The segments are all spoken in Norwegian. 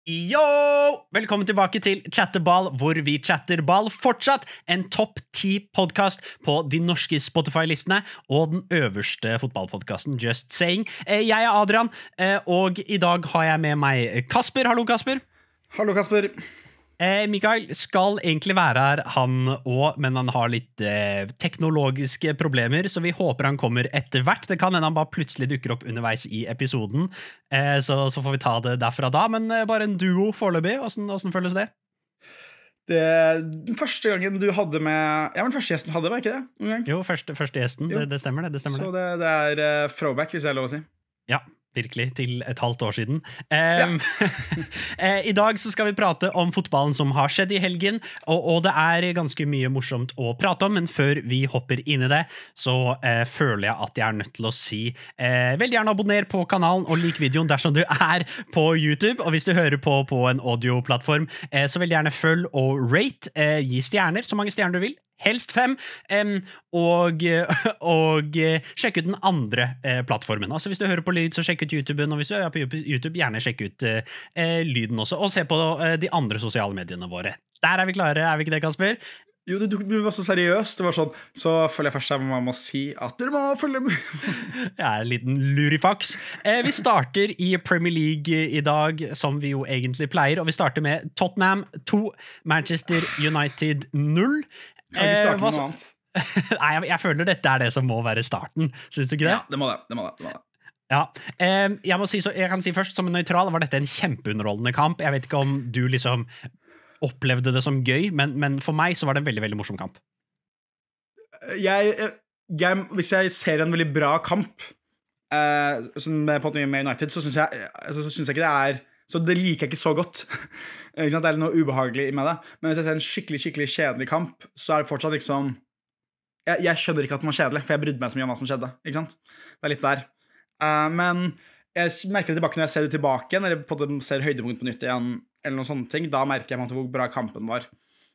Yo! Velkommen tilbake til Chatterball, hvor vi chatter ball. Fortsatt en topp 10 podcast på de norske Spotify-listene og den øverste fotballpodcasten Just Saying. Jeg er Adrian, og i dag har jeg med meg Kasper. Hallo, Kasper. Hallo, Kasper. Mikael skal egentlig være her, han også, men han har litt teknologiske problemer, så vi håper han kommer etter hvert. Det kan hende han bare plutselig dukker opp underveis i episoden, så får vi ta det derfra da. Men bare en duo foreløpig. Hvordan føles det? Den første gangen du hadde med... Ja, men første gjesten hadde, var ikke det? Jo, første gjesten. Det stemmer det. Så det er throwback, hvis jeg er lov å si. Ja, virkelig, til et halvt år siden. I dag så skal vi prate om fotballen som har skjedd i helgen, og det er ganske mye morsomt å prate om, men før vi hopper inn i det, så føler jeg at jeg er nødt til å si veldig gjerne abonner på kanalen og lik videoen dersom du er på YouTube, og hvis du hører på en audioplattform, så veldig gjerne følg og rate, gi stjerner, så mange stjerner du vil, helst 5, og sjekk ut den andre plattformen. Altså hvis du hører på lyd, så sjekk ut YouTuben, og hvis du er på YouTube, gjerne sjekk ut lyden også, og se på de andre sosiale mediene våre. Der er vi klare, er vi ikke det, Kasper? Jo, det ble så seriøst. Det var sånn, så føler jeg først at man må si at dere må følge med. Ja, en liten lurifax. Vi starter i Premier League i dag, som vi jo egentlig pleier, og vi starter med Tottenham 2, Manchester United 0. Kan vi starte med noe annet? Nei, jeg føler dette er det som må være starten. Synes du ikke det? Ja, det må det. Ja, jeg kan si først, som en nøytral, var dette en kjempeunderholdende kamp. Jeg vet ikke om du liksom opplevde det som gøy, men for meg så var det en veldig, veldig morsom kamp. Hvis jeg ser en veldig bra kamp med United, så synes jeg ikke det er... Så det liker jeg ikke så godt. Det er noe ubehagelig med det. Men hvis jeg ser en skikkelig kjedelig kamp, så er det fortsatt liksom... Jeg skjønner ikke at den var kjedelig, for jeg brydde meg så mye om hva som skjedde. Ikke sant? Det er litt der. Men jeg merker det tilbake når jeg ser det tilbake igjen, eller på det, ser høydepunkt på nytt igjen, eller noen sånne ting. Da merker jeg hvor bra kampen var.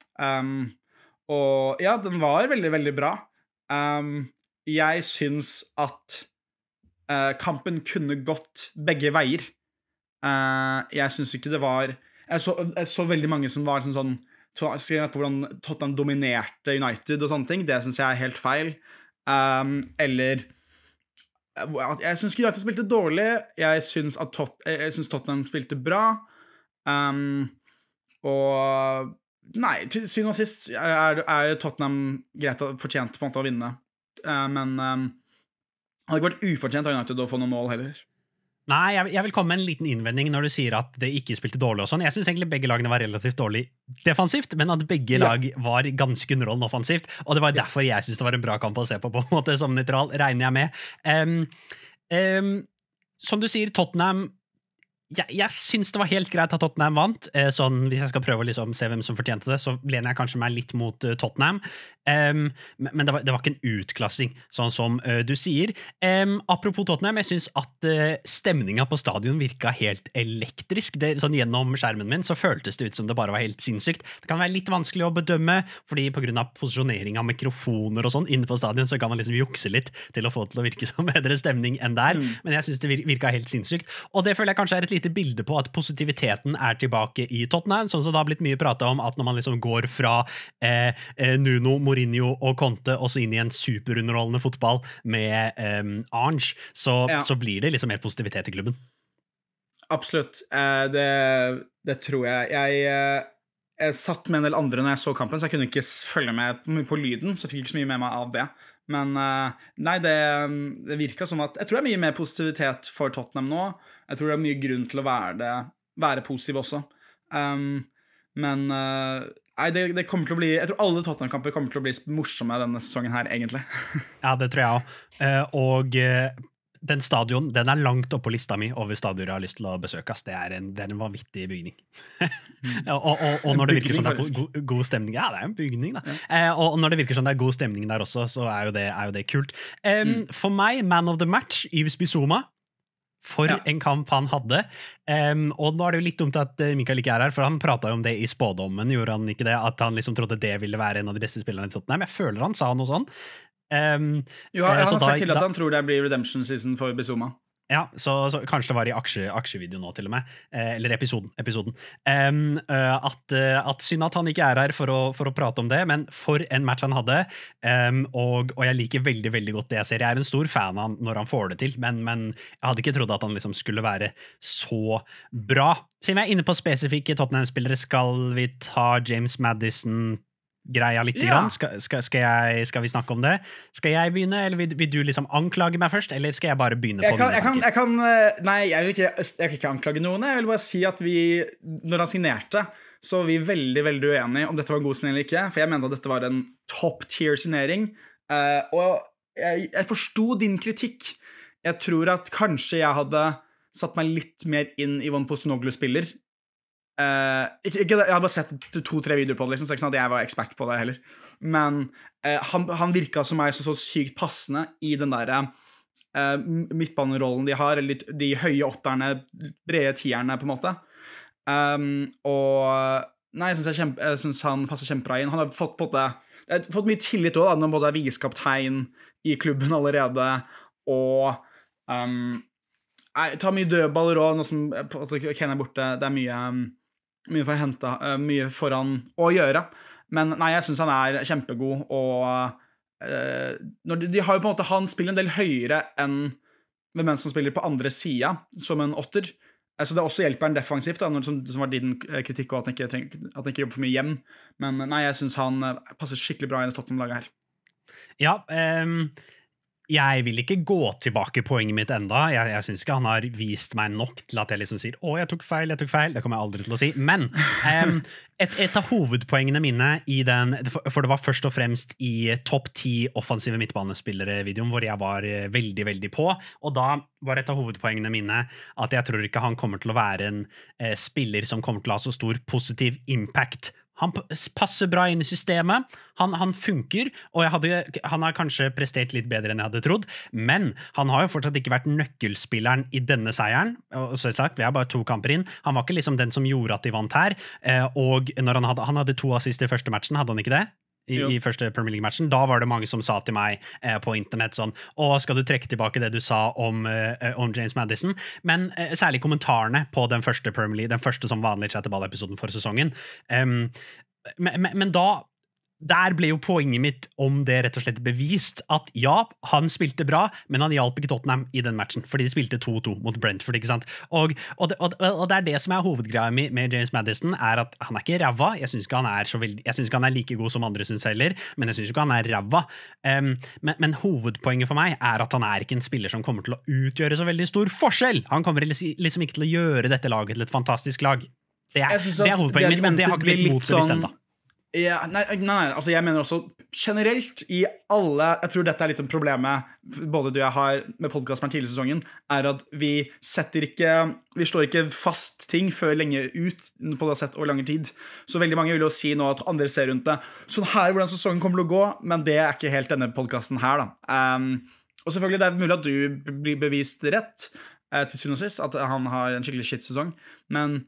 Og ja, den var veldig, veldig bra. Jeg synes at kampen kunne gått begge veier. Jeg synes ikke det var... Jeg så veldig mange som var sånn skrevet på hvordan Tottenham dominerte United og sånne ting. Det synes jeg er helt feil. Eller... Jeg synes ikke United spilte dårlig. Jeg synes Tottenham spilte bra. Og... Nei, til syvende og sist er Tottenham greit fortjent på en måte å vinne. Men det hadde ikke vært ufortjent av United å få noen mål heller. Nei, jeg vil komme med en liten innvending når du sier at det ikke spilte dårlig og sånn. Jeg synes egentlig begge lagene var relativt dårlig defensivt, men at begge lag var ganske underholdende offensivt, og det var derfor jeg synes det var en bra kamp å se på en måte, som nøytral, regner jeg med. Som du sier, Tottenham... Jeg synes det var helt greit at Tottenham vant, sånn hvis jeg skal prøve å liksom se hvem som fortjente det, så lener jeg kanskje meg litt mot Tottenham, men det var ikke en utklassing, sånn som du sier. Apropos Tottenham, jeg synes at stemningen på stadion virket helt elektrisk. Sånn gjennom skjermen min så føltes det ut som det bare var helt sinnssykt. Det kan være litt vanskelig å bedømme, fordi på grunn av posisjonering av mikrofoner og sånn inne på stadion, så kan man liksom jukse litt til å få det til å virke som bedre stemning enn der, men jeg synes det virket helt sinnssykt, og det føler jeg kanskje er et lite bilde på at positiviteten er tilbake i Tottenham, sånn som det har blitt mye pratet om at når man liksom går fra Nuno, Mourinho og Conte og så inn i en superunderholdende fotball med Ange, så blir det liksom mer positivitet i klubben. Absolutt, det tror jeg. Jeg satt med en del andre når jeg så kampen, så jeg kunne ikke følge med på lyden, så fikk jeg ikke så mye med meg av det. Men nei, det virket som at jeg tror det er mye mer positivitet for Tottenham nå. Jeg tror det er mye grunn til å være positiv også. Men nei, det kommer til å bli... Jeg tror alle Tottenham-kamper kommer til å bli morsomme denne sesongen her, egentlig. Ja, det tror jeg også. Og den stadion, den er langt oppe på lista mi over stadioner jeg har lyst til å besøkes. Det er en vanvittig bygning. og når det virker som det er god stemning, ja, det er en bygning da. Og når det virker som det er god stemning der også, så er jo det kult. For meg, man of the match, Yves Bissouma, for en kamp han hadde. Og nå er det jo litt dumt at Mikael ikke er her, for han pratet jo om det i spådommen, gjorde han ikke det? At han liksom trodde det ville være en av de beste spillerne i Tottenham. Jeg føler han sa noe sånn. Jo, han har sagt til at han tror det blir redemption season for Bissouma. Ja, så kanskje det var i aksjevideo nå til og med, eller episoden. At synd at han ikke er her for å prate om det, men for en match han hadde, og jeg liker veldig, veldig godt det jeg ser. Jeg er en stor fan av han når han får det til, men jeg hadde ikke trodd at han liksom skulle være så bra. Siden vi er inne på spesifikke Tottenham-spillere, skal vi ta James Maddison greia litt grann. Skal vi snakke om det? Skal jeg begynne, eller vil du liksom anklage meg først, eller skal jeg bare begynne på Nei, jeg vil ikke anklage noen. Jeg vil bare si at når han signerte, så var vi veldig, veldig uenige om dette var en god signering eller ikke, for jeg mente at dette var en top-tier-signering, og jeg forstod din kritikk. Jeg tror at kanskje jeg hadde satt meg litt mer inn i hva en Postecoglou-spiller. Jeg hadde bare sett 2-3 videoer på det, liksom, så ikke sånn at jeg var ekspert på det heller. Men han virket som meg så sykt passende i den der midtbanerollen de har, eller de høye åtterne, brede tierne på en måte. Nei, jeg synes han passer kjempebra inn. Han har fått mye tillit også, når han både er visekaptein i klubben allerede, og tar mye dødballer også, nå som Ken er borte. Det er mye for å hente, mye for han å gjøre. Men nei, jeg synes han er kjempegod, og de har jo på en måte, han spiller en del høyere enn hvem som spiller på andre siden, som en åtter. Så det også hjelper han defensivt, da, som var din kritikk, og at han ikke jobber for mye hjem. Men nei, jeg synes han passer skikkelig bra i det Tottenham-laget her. Ja, jeg vil ikke gå tilbake poenget mitt enda. Jeg synes ikke han har vist meg nok til at jeg liksom sier, jeg tok feil. Det kommer jeg aldri til å si. Men et av hovedpoengene mine i den, for det var først og fremst i topp 10 offensive midtbanespillere-videoen, hvor jeg var veldig, veldig på, og da var et av hovedpoengene mine at jeg tror ikke han kommer til å være en spiller som kommer til å ha så stor positiv impact. Han passer bra inn i systemet, han funker, og han har kanskje prestert litt bedre enn jeg hadde trodd, men han har jo fortsatt ikke vært nøkkelspilleren i denne seieren, og så sagt, vi er bare 2 kamper inn, han var ikke liksom den som gjorde at de vant her, og når han hadde 2 assist i første matchen, hadde han ikke det? I første Premier League-matchen, da var det mange som sa til meg på internett sånn, skal du trekke tilbake det du sa om James Maddison? Men særlig kommentarene på den første Premier League, den første som vanlig chatterball-episoden for sesongen. Men der ble jo poenget mitt om det rett og slett bevist at ja, han spilte bra, men han hjalp ikke Tottenham i den matchen, fordi de spilte 2-2 mot Brentford, ikke sant? Og det er det som er hovedgreia med James Maddison, er at han er ikke ræva. Jeg synes ikke han er like god som andre synes heller, men jeg synes ikke han er ræva. Men hovedpoenget for meg er at han er ikke en spiller som kommer til å utgjøre så veldig stor forskjell. Han kommer liksom ikke til å gjøre dette laget til et fantastisk lag. Det er hovedpoenget mitt, men det har ikke blitt motbevist enda. Ja, nei, altså jeg mener også generelt i alle, jeg tror dette er litt sånn problemet både du og jeg har med podcasten tidligere i sesongen, er at vi slår ikke fast ting før lenge ut på det sett over lange tid. Så veldig mange vil jo si nå at andre ser rundt det. Sånn her hvordan sesongen kommer til å gå, men det er ikke helt denne podcasten her da. Og selvfølgelig det er mulig at du blir bevist rett til syvende og sist, at han har en skikkelig shit-sesong, men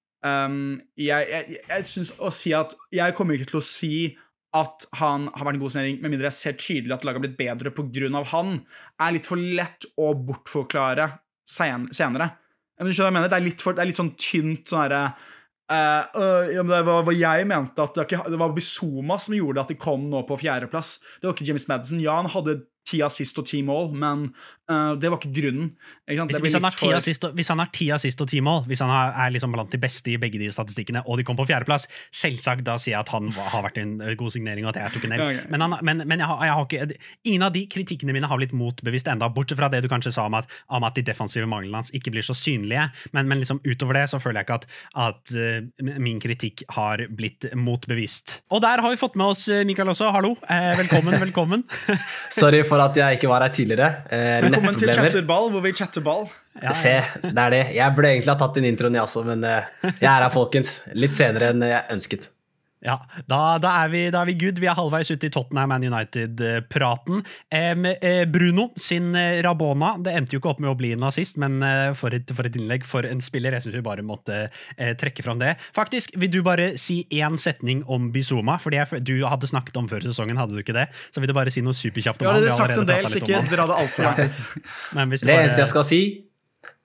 jeg synes å si at jeg kommer ikke til å si at han har vært en god signering, med mindre jeg ser tydelig at laget har blitt bedre på grunn av han, er litt for lett å bortforklare senere. Men du skjønner hva jeg mener? Det er litt sånn tynt sånn herre det var hva jeg mente at det var Bissoma som gjorde at de kom nå på 4. plass. Det var ikke James Maddison. Ja, han hadde 10 assist og 10 mål, men det var ikke grunnen. Ikke hvis han har 10 assist og 10 mål, hvis han er liksom blant de beste i begge de statistikkene, og de kom på 4. plass, selvsagt da sier jeg at han har vært en god signering, og at jeg tok en hel. Okay. Men jeg har ikke, ingen av de kritikkene mine har blitt motbevist enda, bortsett fra det du kanskje sa om at de defensive manglene hans ikke blir så synlige, men liksom utover det så føler jeg ikke at min kritikk har blitt motbevist. Og der har vi fått med oss Mikael også, hallo, velkommen. Sorry for at jeg ikke var her tidligere. Velkommen til Chatterball, hvor vi chatter ball. Ja. Se, det er det. Jeg burde egentlig ha tatt din introen, jeg også, men jeg er her, folkens. Litt senere enn jeg ønsket. Ja, da er vi good. Vi er halvveis ute i Tottenham Man United-praten. Bruno sin Rabona, det endte jo ikke opp med å bli en assist, men for et innlegg, for en spiller, jeg synes vi bare måtte trekke fram det. Faktisk, vil du bare si en setning om Bissoma, fordi du hadde snakket om før sesongen, hadde du ikke det? Så vil du bare si noe superkjapt om han? Ja, det har sagt en del, så ikke dra det alt for langt. Det eneste jeg skal si,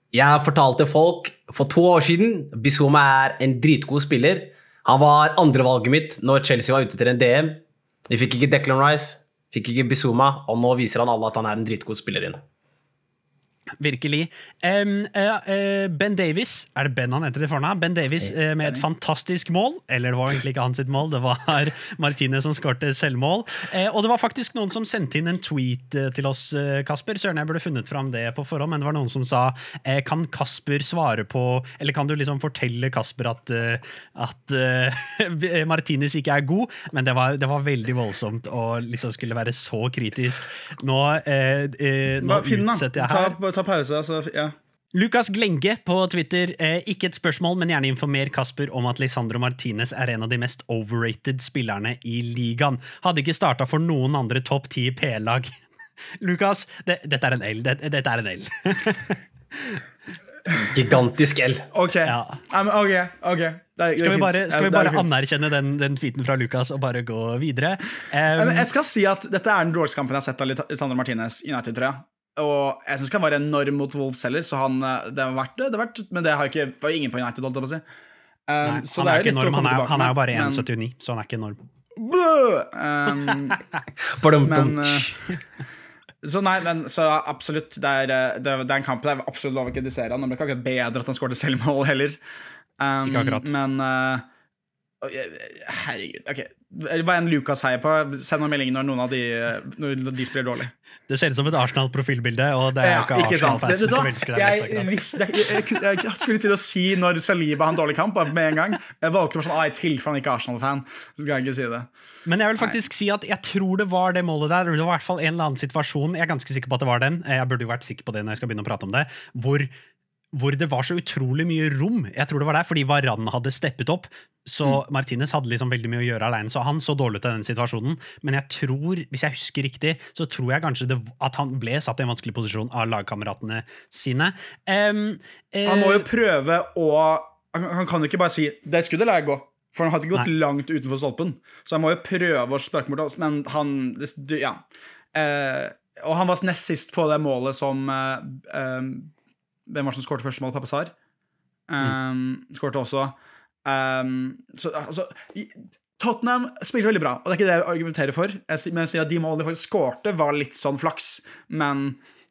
Jeg fortalte folk for 2 år siden, Bissouma en dritgod spiller. Han var andrevalget mitt når Chelsea var ute til en DM. Vi fikk ikke Declan Rice, fikk ikke Bissouma, og nå viser han alle at han en dritgod spiller inne. Virkelig. Ben Davies, det Ben han heter i fornavn? Ben Davies med et fantastisk mål, eller det var egentlig ikke hans sitt mål, det var Martinez som skårte selvmål. Og det var faktisk noen som sendte inn en tweet til oss, Kasper. Søren, jeg burde funnet fram det på forhånd, men det var noen som sa, kan Kasper svare på, eller kan du liksom fortelle Kasper at Martinez ikke god, men det var veldig voldsomt å liksom skulle være så kritisk. Nå utsetter jeg her. Ta pause, altså, ja. Lukas Glenge på Twitter, ikke et spørsmål, men gjerne informer Kasper om at Lisandro Martinez en av de mest overrated spillerne i ligaen. Hadde ikke startet for noen andre topp 10 P-lag. Lukas, dette en L. Dette en L. Gigantisk L. Ok, ja. Ok. Skal vi bare anerkjenne den tweeten fra Lukas og bare gå videre? Jeg skal si at dette den dårligste kampen jeg har sett av Lisandro Martinez i United, tror jeg. Og jeg synes han var enorm mot Wolves heller, så det har vært det, men det var ingen på United, holdt jeg på å si. Nei, så han ikke enorm, han jo bare 1,79, så han ikke enorm. Så absolutt, det en kamp der absolutt lov å kritisere han. Det ble ikke akkurat bedre at han skårte selvmål heller. Ikke akkurat. Men herregud, ok. Hva en Lukas heier på, send noen meldinger når de spiller dårlig. Det ser ut som et Arsenal-profilbilde, og det jo ikke Arsenal-fansen som elsker det. Jeg skulle til å si når Saliba har en dårlig kamp med en gang. Jeg valgte bare sånn, i tilfelle han ikke er Arsenal-fan, så skal jeg ikke si det. Men jeg vil faktisk si at jeg tror det var det målet der. Det var i hvert fall en eller annen situasjon, jeg er ganske sikker på at det var den, jeg burde jo vært sikker på det når jeg skal begynne å prate om det, hvor det var så utrolig mye rom. Jeg tror det var der, fordi Varane hadde steppet opp, så Martinez hadde liksom veldig mye å gjøre alene, så han så dårlig ut i den situasjonen. Men jeg tror, hvis jeg husker riktig, så tror jeg kanskje at han ble satt i en vanskelig posisjon av lagkameratene sine. Han må jo prøve han kan jo ikke bare si, det skuddet la jeg gå, for han hadde ikke gått langt utenfor stolpen, så han må jo prøve å sparke mot oss, men ja. Og han var nest sist på det målet som hvem var som skårte første mål? Pappasar skårte også. Så altså, Tottenham spilte veldig bra, og det ikke det jeg argumenterer for. Men jeg sier at de målene de faktisk skårte var litt sånn flaks, men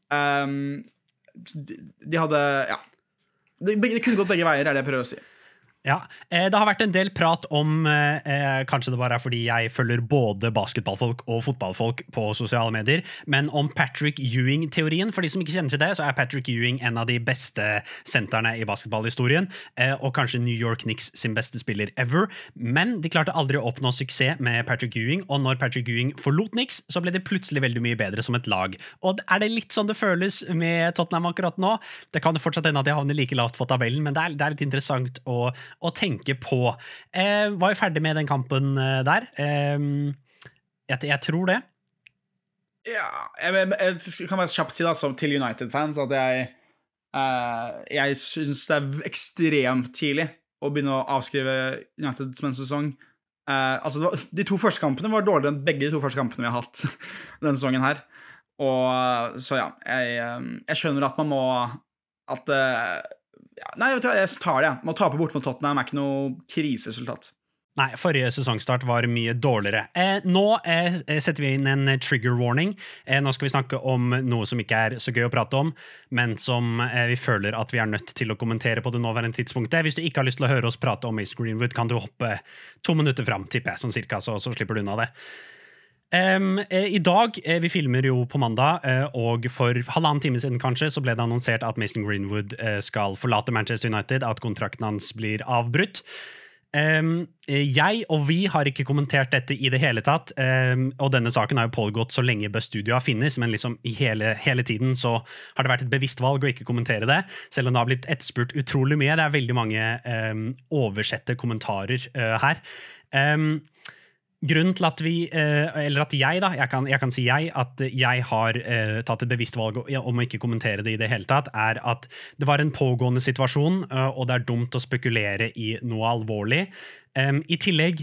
de hadde, ja. Det kunne gått begge veier, det jeg prøver å si. Ja, det har vært en del prat om, kanskje det bare fordi jeg følger både basketballfolk og fotballfolk på sosiale medier, men om Patrick Ewing-teorien. For de som ikke kjenner til det, så Patrick Ewing en av de beste sentrene i basketballhistorien, og kanskje New York Knicks sin beste spiller ever. Men de klarte aldri å oppnå suksess med Patrick Ewing, og når Patrick Ewing forlot Knicks, så ble det plutselig veldig mye bedre som et lag. Og det litt sånn det føles med Tottenham akkurat nå? Det kan jo fortsatt hende at de havner like lavt på tabellen, men det litt interessant å tenke på. Var vi ferdig med den kampen der? Jeg tror det. Ja, jeg kan bare kjapt si da, som til United-fans, at jeg synes det ekstremt tidlig å begynne å avskrive United som en sesong. Altså, de 2 første kampene var dårligere enn begge de 2 første kampene vi har hatt denne sesongen her. Og så ja, jeg skjønner at man må nei, jeg tar det. Man taper bort mot Tottenham ikke noe kriseresultat. Nei, forrige sesongstart var mye dårligere. Nå setter vi inn en trigger warning. Nå skal vi snakke om noe som ikke så gøy å prate om, men som vi føler at vi nødt til å kommentere på det nåværende tidspunktet. Hvis du ikke har lyst til å høre oss prate om Mason Greenwood, kan du hoppe 2 minutter fram, tipper jeg, sånn cirka, så slipper du unna det. I dag, vi filmer jo på mandag, og for 1,5 time siden kanskje, så ble det annonsert at Mason Greenwood skal forlate Manchester United, at kontrakten hans blir avbrutt. Jeg og vi har ikke kommentert dette i det hele tatt, og denne saken har jo pågått så lenge Buzz Studio finnes, men liksom i hele tiden så har det vært et bevisst valg å ikke kommentere det, selv om det har blitt etterspurt utrolig mye. Det veldig mange oversette kommentarer her. Grunnen til at eller at jeg kan si at jeg har tatt et bevisst valg om å ikke kommentere det i det hele tatt, at det var en pågående situasjon, og det dumt å spekulere i noe alvorlig. I tillegg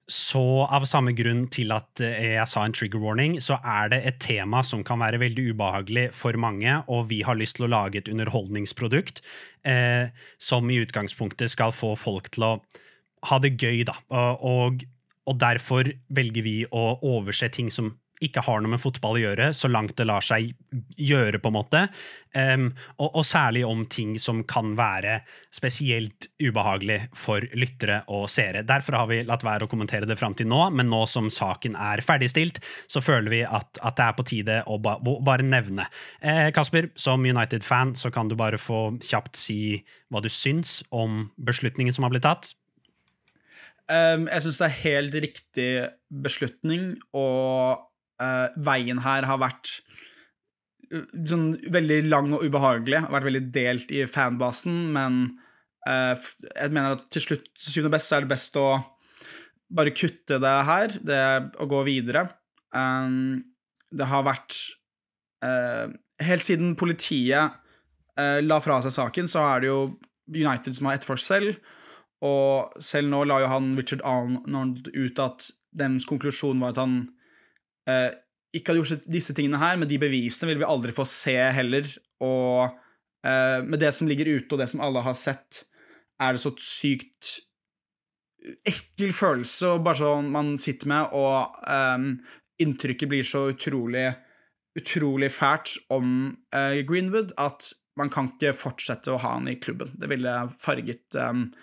Så av samme grunn til at jeg sa en trigger warning, så det et tema som kan være veldig ubehagelig for mange, og vi har lyst til å lage et underholdningsprodukt som i utgangspunktet skal få folk til å ha det gøy, da. Og derfor velger vi å overse ting som ikke har noe med fotball å gjøre, så langt det lar seg gjøre på en måte, og særlig om ting som kan være spesielt ubehagelig for lyttere og seere. Derfor har vi latt være å kommentere det frem til nå, men nå som saken ferdigstilt, så føler vi at det på tide å bare nevne. Kasper, som United-fan, så kan du bare få kjapt si hva du syns om beslutningen som har blitt tatt. Jeg synes det helt riktig beslutning, og veien her har vært sånn veldig lang og ubehagelig, har vært veldig delt i fanbasen, men jeg mener at til slutt, til syvende og best, så det best å bare kutte det her, å gå videre. Det har vært helt siden politiet la fra seg saken, så det jo United som har etterforsket selv, og selv nå la jo han Richard Arnold ut at deres konklusjon var at han ikke hadde gjort disse tingene her, men de bevisene vil vi aldri få se heller, og med det som ligger ute og det som alle har sett, det så sykt ekkel følelse, og bare sånn man sitter med, og inntrykket blir så utrolig fælt om Greenwood, at man kan ikke fortsette å ha han i klubben. Det ville farget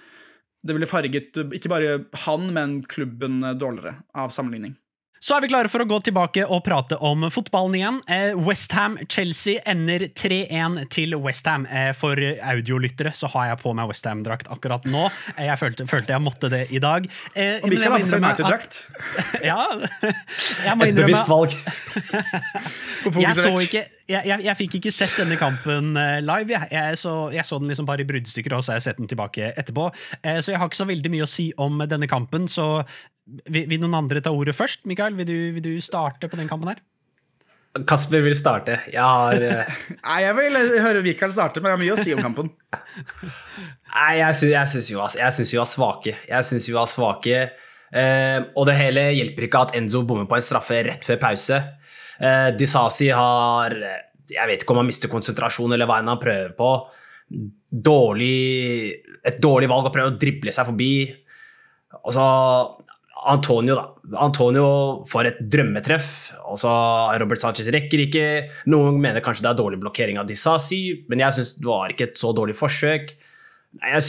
ikke bare han, men klubben dårligere av sammenligning. Så vi klare for å gå tilbake og prate om fotballen igjen. West Ham-Chelsea ender 3-1 til West Ham. For audiolyttere så har jeg på meg West Ham-drakt akkurat nå. Jeg følte jeg måtte det i dag. Og vi kan ha på seg United-drakt. Ja, jeg må innrømme. Et bevisst valg. Jeg fikk ikke sett denne kampen live. Jeg så den liksom bare i bruddstykker, og så har jeg sett den tilbake etterpå. Så jeg har ikke så veldig mye å si om denne kampen, så vil noen andre ta ordet først? Mikael, vil du starte på den kampen her? Kasper vil starte. Nei, jeg vil høre Mikael starte, men jeg har mye å si om kampen. Nei, jeg synes vi var svake. Og det hele hjelper ikke at Enzo bommer på en straffe rett før pause. Disasi har, jeg vet ikke om han mister konsentrasjon eller hva han prøver på. Et dårlig valg å prøve å drible seg forbi. Og så Antonio får et drømmetreff, og så Robert Sanchez rekker ikke. Noen mener kanskje det dårlig blokkering av Disasi, men jeg synes det var ikke et så dårlig forsøk. Jeg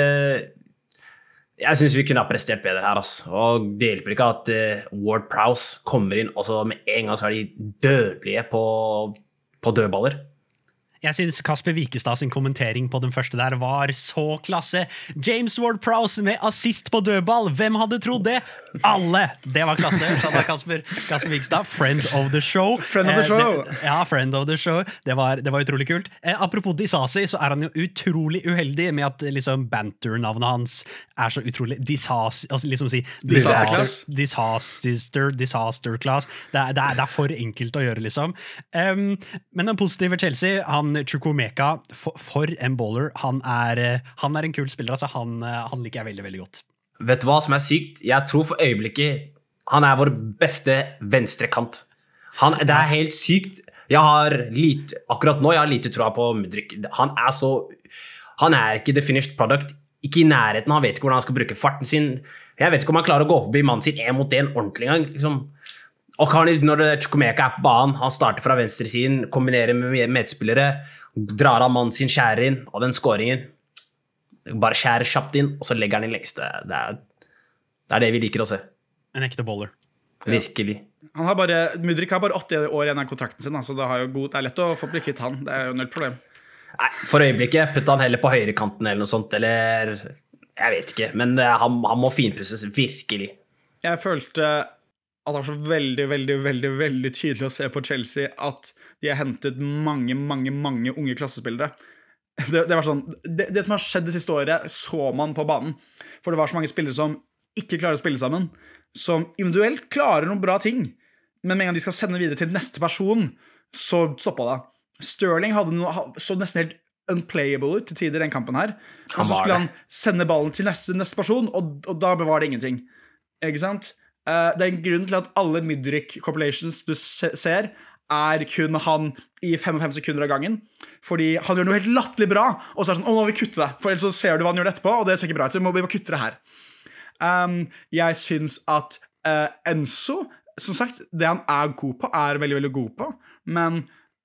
synes vi kunne ha prestert bedre her, altså. Og det hjelper ikke at Ward-Prowse kommer inn, og så med en gang så de dødelige på dødballer. Jeg synes Kasper Wikestad sin kommentering på den første der var så klasse. James Ward-Prowse med assist på dødball. Hvem hadde trodd det? Alle! Det var klasse. Kasper Wikestad, friend of the show. Friend of the show. Friend of the show. Det var utrolig kult. Apropos Disasi, så han jo utrolig uheldig med at liksom banter-navnet hans så utrolig liksom si disaster class. Det for enkelt å gjøre, liksom. Men den positive Chelsea, han Chukwuemeka, for en baller. Han en kul spiller, altså han liker jeg veldig, veldig godt. Vet du hva som sykt? Jeg tror for øyeblikket han vår beste venstrekant. Det helt sykt. Akkurat nå jeg har lite troa på Mudryk. Han ikke the finished product. Ikke i nærheten, han vet ikke hvordan han skal bruke farten sin. Jeg vet ikke om han klarer å gå forbi mannen sin 1 mot 1 ordentlig gang, liksom. Og når Chukwuemeka på banen, han starter fra venstre siden, kombinerer med medspillere, drar av mannen sin, skjærer inn, og den scoringen, bare skjærer kjapt inn, og så legger han inn lengst. Det det vi liker å se. En ekte baller. Virkelig. Mudryk har bare 80 år igjen av kontrakten sin, så det lett å få bli kvitt han. Det jo null problem. Nei, for øyeblikket putter han heller på høyrekanten eller noe sånt, eller jeg vet ikke, men han må finpusses, virkelig. Jeg følte at det var så veldig, veldig, veldig, veldig tydelig å se på Chelsea at de har hentet mange unge klassespillere. Det var sånn, det som har skjedd det siste året, så man på banen. For det var så mange spillere som ikke klarer å spille sammen, som individuelt klarer noen bra ting, men med en gang de skal sende videre til neste person, så stoppet det. Sterling så nesten helt unplayable ut til tider den kampen her. Og så skulle han sende ballen til neste person, og da var det ingenting. Ikke sant? Det er en grunn til at alle Mudryk compilations du ser, kun han i 5 sekunder av gangen. Fordi han gjør noe helt latterlig bra, og så er det sånn, nå må vi kutte det. For ellers så ser du hva han gjør det etterpå, og det ser ikke bra ut, så vi må kutte det her. Jeg synes at Enzo, som sagt, det han er god på, er veldig, veldig god på. Men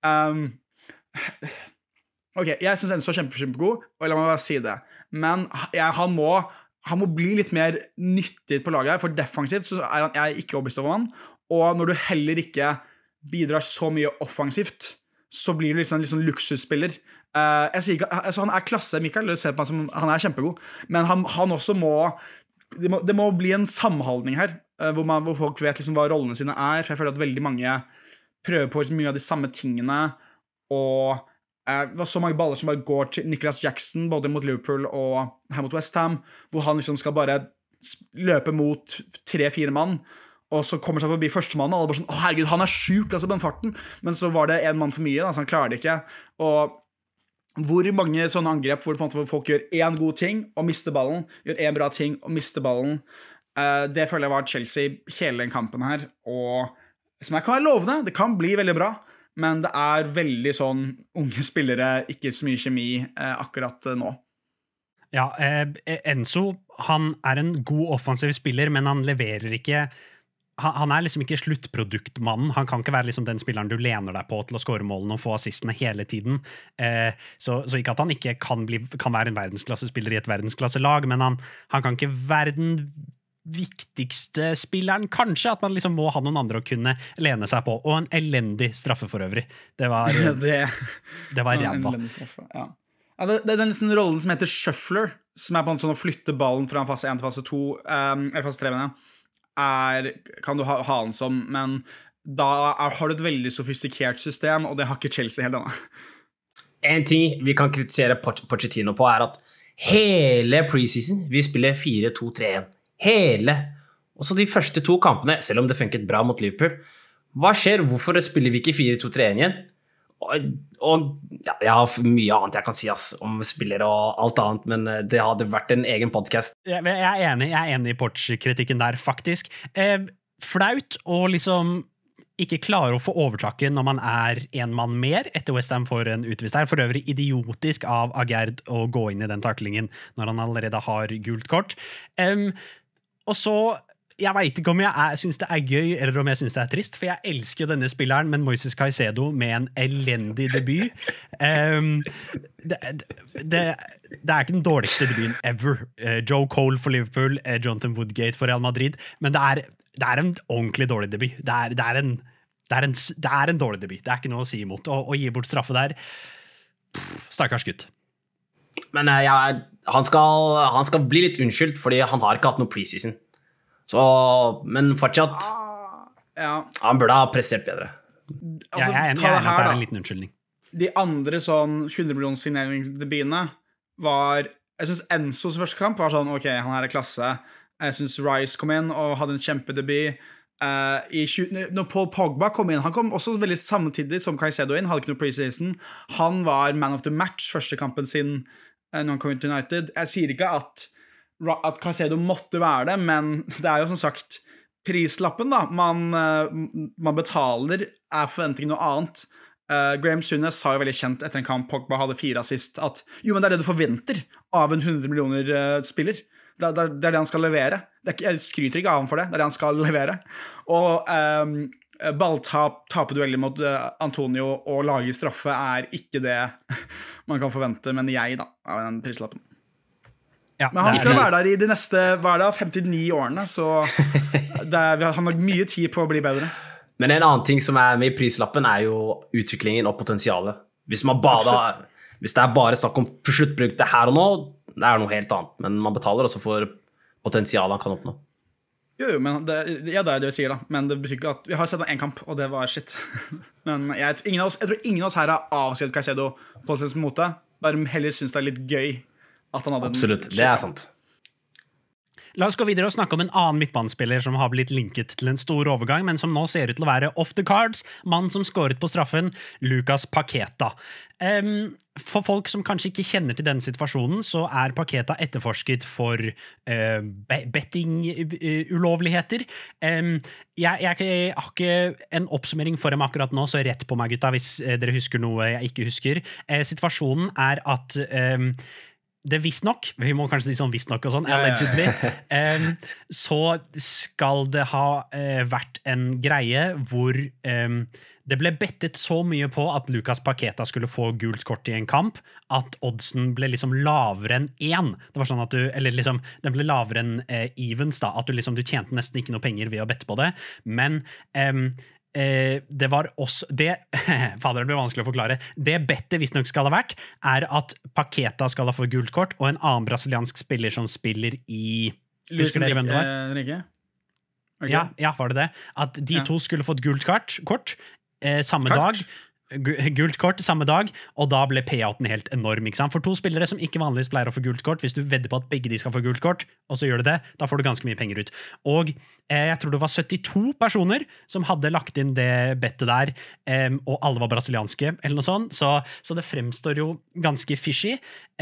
ok, jeg synes Enzo er kjempegod, og la meg bare si det. Men han må bli litt mer nyttig på laget her, for defensivt så er jeg ikke overbevist over han. Og når du heller ikke bidrar så mye offensivt, så blir du litt sånn luksusspiller. Jeg sier ikke, altså han er klasse, Mikael, du ser på han som han er kjempegod, men han også det må bli en samhandling her, hvor folk vet liksom hva rollene sine er, for jeg føler at veldig mange prøver på liksom mye av de samme tingene, og det var så mange baller som bare går til Nicholas Jackson, både mot Liverpool og her mot West Ham, hvor han liksom skal bare løpe mot 3-4 mann, og så kommer han forbi førstemann, og alle bare sånn, å herregud, han er syk altså på den farten, men så var det en mann for mye, da, så han klarer det ikke, og hvor mange sånne angrep hvor, på en måte, hvor folk gjør en god ting og mister ballen, gjør en bra ting og mister ballen, det føler jeg var Chelsea hele den kampen her, og som jeg kan være lovende, det kan bli veldig bra, men det er veldig sånn unge spillere, ikke så mye kjemi akkurat nå. Ja, Enzo, han er en god offensiv spiller, men han leverer ikke. Han er liksom ikke sluttproduktmannen. Han kan ikke være liksom den spilleren du lener deg på til å score målene og få assistene hele tiden. Så ikke at han ikke kan være en verdensklassespiller i et verdensklasselag, men han kan ikke være den viktigste spilleren. Kanskje at man liksom må ha noen andre å kunne lene seg på. Og en elendig straffe for øvrig. Det var ræva. Ja. Ja, det er den liksom rollen som heter shuffler, som er på en sånn å flytte ballen fra fase 1 til fase 2, eller fase 3, mener jeg. Kan du ha han som, men da har du et veldig sofistikert system, og det har ikke Chelsea helt ennå. En ting vi kan kritisere Pochettino på er at hele preseason vi spiller 4-2-3-1. Hele. Og så de første 2 kampene, selv om det funket bra mot Liverpool, hva skjer? Hvorfor spiller vi ikke 4-2-3-1 igjen? Og ja, jeg har mye annet jeg kan si om spillere og alt annet, men det hadde vært en egen podcast. Jeg er enig i Poch-kritikken der, faktisk. Flaut å liksom ikke klare å få overtaket når man er en mann mer etter West Ham for en utvist her. For øvrig idiotisk av Agerd å gå inn i den taklingen når han allerede har gult kort. Og så jeg vet ikke om jeg synes det er gøy eller om jeg synes det er trist, for jeg elsker jo denne spilleren, men Moises Caicedo med en elendig debut. Det er ikke den dårligste debuten ever. Joe Cole for Liverpool, Jonathan Woodgate for Real Madrid, men det er en ordentlig dårlig debut. Det er en dårlig debut. Det er ikke noe å si imot. Å gi bort straffe der, stakkars gutt. Men han skal bli litt unnskyldt, fordi han har ikke hatt noe preseason. Så, men fortsatt han burde ha prestert bedre. Altså, jeg er enig at det er en liten unnskyldning. De andre sånn 100 millioner signeringsdebutene var, jeg synes Enzos første kamp var sånn, ok, han her er klasse. Jeg synes Rice kom inn og hadde en kjempedebut. Når Paul Pogba kom inn, han kom også veldig samtidig som Caicedo inn, hadde ikke noe preseason. Han var man of the match første kampen sin når han kom inn til United. Jeg sier ikke at Caicedo måtte være det, men det er jo som sagt prislappen da, man betaler, er forventning noe annet. Graham Souness sa jo veldig kjent etter en kamp Pogba hadde 4 assist, at jo, men det er det du forventer av en 100 millioner spiller. Det er det han skal levere. Jeg skryter ikke av ham for det, det er det han skal levere. Og tape dueller mot Antonio og lage straffe er ikke det man kan forvente, men jeg da, av den prislappen. Ja, men han skal være der i de neste 59 årene, så han har mye tid på å bli bedre. Men en annen ting som er med i prislappen er jo utviklingen og potensialet. Hvis det er bare snakk om sluttbruk det her og nå, det er noe helt annet, men man betaler også for potensialet han kan oppnå. Jo, men det er det jeg sier da, men det betyr ikke at vi har sett en kamp, og det var shit. Men jeg tror ingen av oss her har avskrevet Caicedo på sin måte, bare heller synes det er litt gøy at han hadde absolutt, det er sant. La oss gå videre og snakke om en annen midtbanespiller som har blitt linket til en stor overgang, men som nå ser ut til å være off the cards. Mannen som skåret på straffen, Lucas Paqueta. For folk som kanskje ikke kjenner til denne situasjonen, så er Paqueta etterforsket for betting-ulovligheter. Jeg har ikke en oppsummering for dem akkurat nå, så rett på meg, gutta, hvis dere husker noe jeg ikke husker. Situasjonen er at det visst nok, vi må kanskje si sånn visst nok og sånn, allegedly, så skal det ha vært en greie hvor det ble bettet så mye på at Lucas Paqueta skulle få gult kort i en kamp, at oddsen ble liksom lavere enn 1. Det var sånn at den ble lavere enn evens da, at du tjente nesten ikke noe penger ved å bette på det, men det var også fader, det blir vanskelig å forklare. Det bettet visst nok skal ha vært er at Paqueta skal ha fått gult kort og en annen brasiliansk spiller som spiller i husker dere hvem det var? Okay. Ja, var det at de to skulle fått gult kort samme dag, gult kort samme dag, og da ble payouten helt enorm, ikke sant? For to spillere som ikke vanligvis pleier å få gult kort, hvis du vedder på at begge de skal få gult kort, og så gjør du det, da får du ganske mye penger ut. Og jeg tror det var 72 personer som hadde lagt inn det bettet der, og alle var brasilianske, eller noe sånt, så det fremstår jo ganske fishy.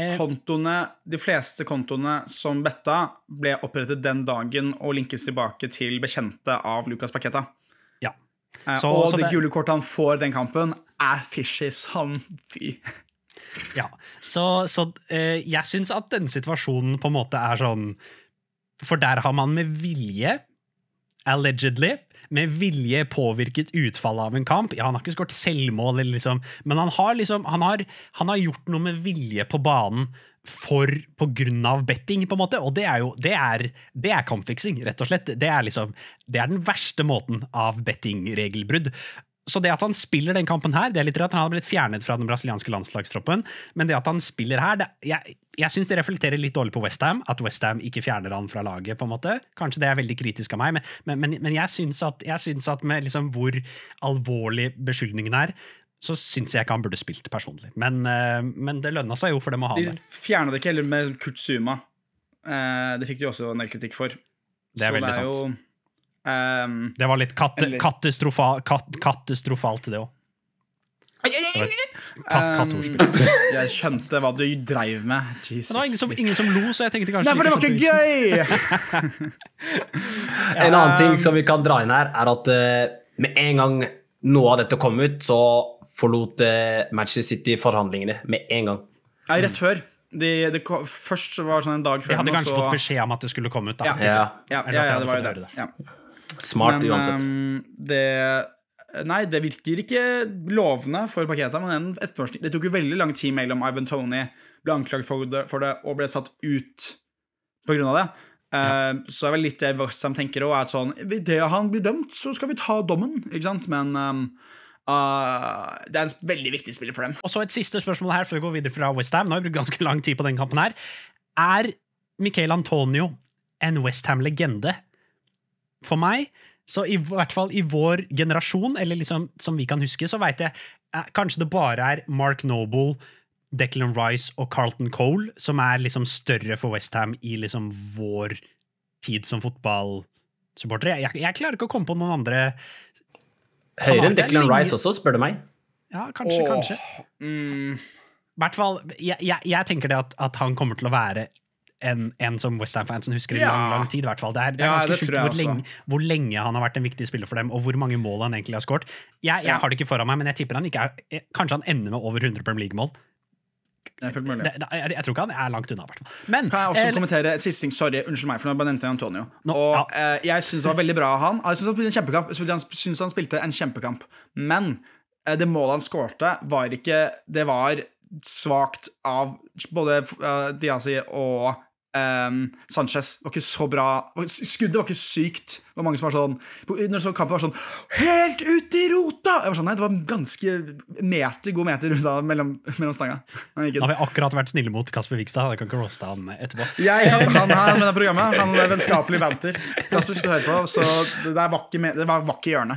De fleste kontoene som betta ble opprettet den dagen og linkes tilbake til bekjente av Lucas Paqueta. Og det gule kortet han får den kampen fishy som fy. Ja, så jeg synes at den situasjonen på en måte sånn, for der har man med vilje, allegedly, med vilje påvirket utfallet av en kamp. Ja, han har ikke skåret selvmål, men han har gjort noe med vilje på banen på grunn av betting, på en måte, og det er kampfiksing, rett og slett. Det er den verste måten av betting-regelbrudd. Så det at han spiller den kampen her, det litt rart, han har blitt fjernet fra den brasilianske landslagstroppen, men det at han spiller her, jeg synes det reflekterer litt dårlig på West Ham, at West Ham ikke fjerner han fra laget, på en måte. Kanskje det er veldig kritisk av meg, men jeg synes at med hvor alvorlig beskyldningen så synes jeg ikke han burde spilt personlig. Men det lønnet seg jo for dem å ha det. De fjernet det ikke heller med Kurt Zuma. Det fikk de også en del kritikk for. Det er veldig sant. Det var litt katastrofalt det også. Katteordspill. Jeg skjønte hva du dreiv med. Jesus. Det var ingen som lo, så jeg tenkte kanskje... Nei, for det var ikke gøy! En annen ting som vi kan dra inn her, at med en gang noe av dette kom ut, så forlot Manchester City forhandlingene med en gang. Ja, rett før. Først var det sånn en dag før. Jeg hadde kanskje fått beskjed om at det skulle komme ut da. Ja, det var jo det. Ja. Smart uansett. Det virker ikke lovende for Paqueta, men en etterforskning. Det tok jo veldig lang tid mellom Ivan Toney ble anklaget for det og ble satt ut på grunn av det. Så det er vel litt det West Ham tenker også, at sånn, det han blir dømt, så skal vi ta dommen, ikke sant? Men det er en veldig viktig spiller for dem. Og så et siste spørsmål her, før vi går videre fra West Ham. Nå har vi brukt ganske lang tid på den kampen her. Michail Antonio en West Ham-legende? For meg, så i hvert fall i vår generasjon, eller som vi kan huske, så vet jeg, kanskje det bare Mark Noble, Declan Rice og Carlton Cole, som større for West Ham i vår tid som fotballsupportere. Jeg klarer ikke å komme på noen andre. Høyere enn Declan Rice også, spør du meg. Ja, kanskje. I hvert fall, jeg tenker det at han kommer til å være en som West Ham-fansen husker i lang tid, i hvert fall. Det er ganske sjukt hvor lenge han har vært en viktig spiller for dem, og hvor mange mål han egentlig har skåret. Jeg har det ikke foran meg, men jeg tipper han ikke kanskje han ender med over 100 Premier League-mål. Jeg tror ikke han langt unna, i hvert fall. Men kan jeg også kommentere et siste ting? Sorry, unnskyld meg, for nå bare nevnte jeg Antonio. Jeg synes det var veldig bra av han. Jeg synes han spilte en kjempekamp. Men det målet han skårte var ikke... Det var svagt av både Diazi og Sanchez. Det var ikke så bra. Skuddet var ikke sykt. Det var mange som var sånn... Når så kampen var sånn helt ut i rota! Jeg var sånn, nei, det var ganske god meter mellom stanga. Da har vi akkurat vært snille mot Kasper Vikstad. Jeg kan ikke roste han etterpå. Jeg kan han her med det programmet. Han vennskapelig banter. Kasper skulle høre på, så det var ikke hjørnet.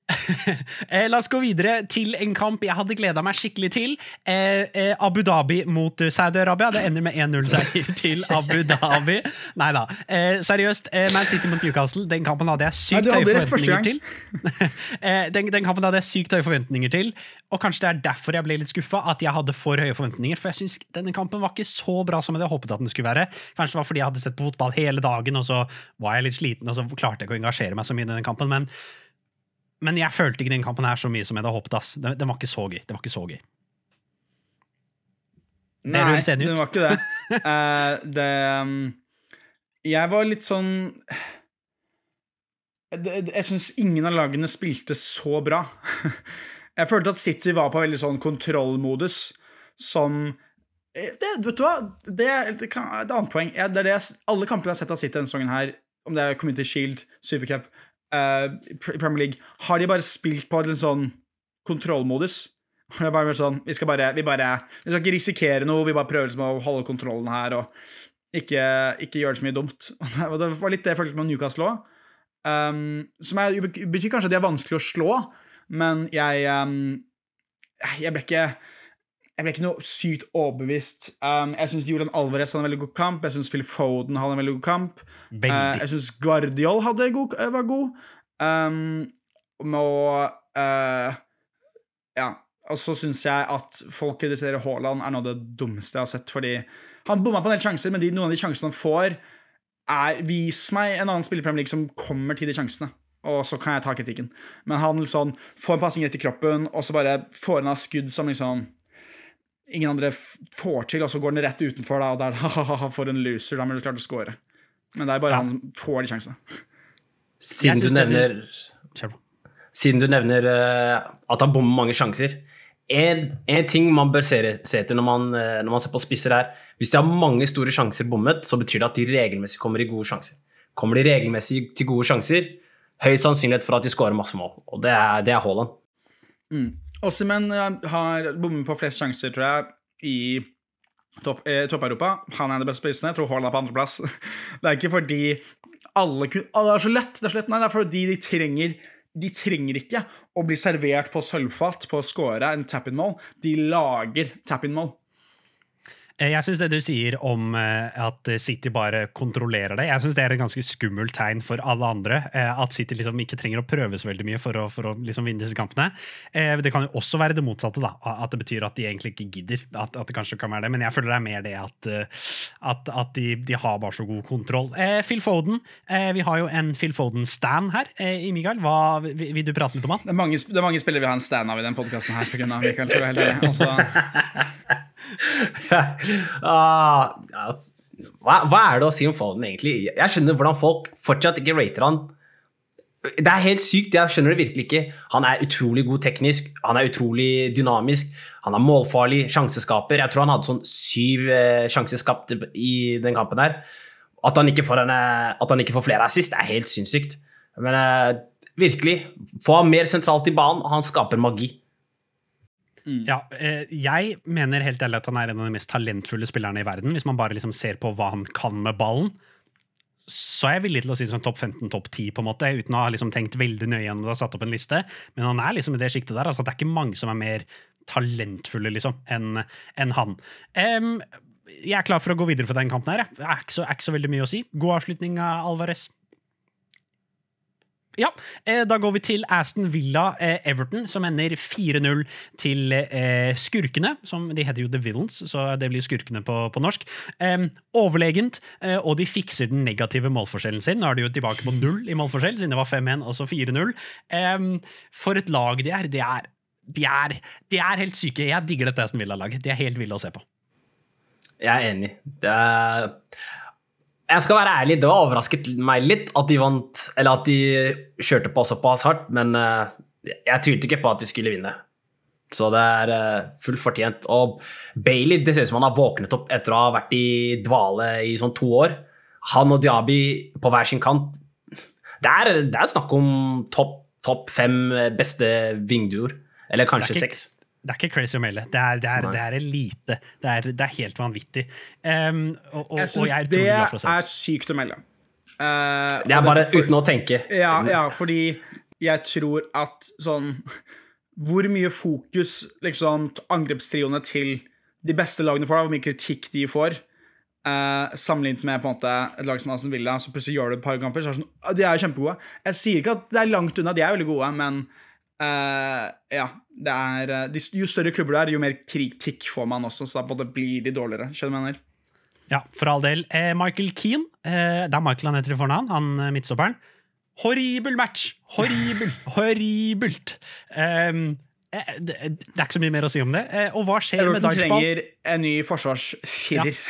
La oss gå videre til en kamp jeg hadde gledet meg skikkelig til. Abu Dhabi mot Saudi-Arabia. Det ender med 1-0-seier til Abu Dhabi. Neida. Seriøst, Man City mot Newcastle, den kampen hadde jeg sykt høye forventninger til. Den kampen hadde jeg sykt høye forventninger til, og kanskje det derfor jeg ble litt skuffet at jeg hadde for høye forventninger, for jeg synes denne kampen var ikke så bra som jeg hadde håpet at den skulle være. Kanskje det var fordi jeg hadde sett på fotball hele dagen, og så var jeg litt sliten, og så klarte jeg ikke å engasjere meg så mye i denne kampen, men jeg følte ikke den kampen her så mye som jeg hadde håpet. Den var ikke så gøy. Det var ikke så gøy. Nei, den var ikke det. Jeg var litt sånn... Jeg synes ingen av lagene spilte så bra. Jeg følte at City var på veldig sånn kontrollmodus, som... vet du hva? Det er et annet poeng. Det er alle kampene jeg har sett av City denne sesongen her, om det er Community Shield, Supercup, Premier League, har de bare spilt på en sånn kontrollmodus. Det er bare sånn, vi skal ikke risikere noe, vi bare prøver liksom å holde kontrollen her, og ikke gjøre så mye dumt. Og det var litt det jeg følte med Newcastle også. Som betyr kanskje at de er vanskelig å slå, men jeg ble ikke noe sykt overbevist. Jeg synes Julian Alvarez hadde en veldig god kamp. Jeg synes Phil Foden hadde en veldig god kamp. Jeg synes Guardiol var god. Og så synes jeg at folk kritiserer Haaland er noe av det dummeste jeg har sett, fordi han bommet på en del sjanser, men noen av de sjansene han får vis meg en annen spiller i Premier League som kommer til de sjansene, og så kan jeg ta kritikken. Men han liksom får en passing rett i kroppen, og så bare får han av skudd som liksom ingen andre får til, og så går den rett utenfor, da, og der for en loser, da må du klart å score. Men det er bare han som får de sjansene. Siden du nevner at han bommer mange sjanser, en ting man bør se etter når man ser på spisser her, hvis de har mange store sjanser bommet, så betyr det at de regelmessig kommer i gode sjanser. Kommer de regelmessig til gode sjanser, høy sannsynlighet for at de scorer masse mål, og det er Haaland. Osimhen har bommet på flest sjanser, tror jeg, i topp-Europa. Han er det beste spissene. Jeg tror Haaland er på andreplass. Det er ikke fordi alle er så lett. Nei, det er fordi de trenger ikke å bli servert på sølvfat på å score en tap-in-mål. De lager tap-in-mål. Jeg synes det du sier om at City bare kontrollerer det, jeg synes det er et ganske skummelt tegn for alle andre, at City liksom ikke trenger å prøve så veldig mye for å liksom vinne disse kampene. Det kan jo også være det motsatte da, at det betyr at de egentlig ikke gidder, at det kanskje kan være det, men jeg føler det er mer det at de har bare så god kontroll. Phil Foden, vi har jo en Phil Foden-stan her i Mikael, vil du prate litt om han? Det er mange spillere vi har en stan av i den podcasten her, på grunn av Mikael, så helt ærlig. Hva er det å si om Foden egentlig? Jeg skjønner hvordan folk fortsatt ikke rater han. Det er helt sykt, jeg skjønner det virkelig ikke. Han er utrolig god teknisk, han er utrolig dynamisk, han er målfarlig, sjanseskaper. Jeg tror han hadde sånn 7 sjanseskapt i den kampen her. At han ikke får flere assist er helt sinnssykt. Men virkelig, få han mer sentralt i banen, og han skaper magi. Ja, jeg mener helt ærlig at han er en av de mest talentfulle spillerne i verden. Hvis man bare liksom ser på hva han kan med ballen, så er jeg villig til å si sånn topp 15, topp 10 på en måte, uten å ha liksom tenkt veldig nøye gjennom det og satt opp en liste. Men han er liksom i det skiktet der, altså det er ikke mange som er mer talentfulle liksom, enn han. Jeg er klar for å gå videre for den kampen her. Det er ikke så veldig mye å si. God avslutning av Alvarez. Ja, da går vi til Aston Villa Everton, som ender 4-0 til skurkene, som de heter jo The Villains, så det blir skurkene på norsk. Overlegent, og de fikser den negative målforskjellen sin. Nå er de jo tilbake på 0 i målforskjell, siden det var 5-1, og så 4-0. For et lag de er helt syke. Jeg digger dette Aston Villa-laget. De er helt ville å se på. Jeg er enig. Jeg skal være ærlig, det var overrasket meg litt at de vant, eller at de kjørte på såpass hardt, men jeg tvilte ikke på at de skulle vinne. Så det er fullt fortjent. Og Bailey, det ser ut som han har våknet opp etter å ha vært i dvale i sånn 2 år. Han og Diaby på hver sin kant. Det er snakk om topp 5 beste vingduer, eller kanskje 6. Det er ikke crazy å melde. Det er elite. Det er helt vanvittig. Jeg synes det er sykt å melde. Det er bare uten å tenke. Ja, fordi jeg tror at sånn hvor mye fokus liksom angrepstrioene til de beste lagene får, hvor mye kritikk de får, sammenlignet med på en måte et lag som Aston Villa, så plutselig gjør det et par kamper, så de jo kjempegode. Jeg sier ikke at det langt unna, de veldig gode, men ja, jo større klubber det jo mer kritikk får man også, så da på en måte blir de dårligere, skjønner du hva jeg mener? Ja, for all del. Michael Keane, det Michael han heter i fornavn, han midtstopperen. Horribel match! Horribelt! Det ikke så mye mer å si om det. Og hva skjer med Dodgeball? Everton trenger en ny forsvarsfirer.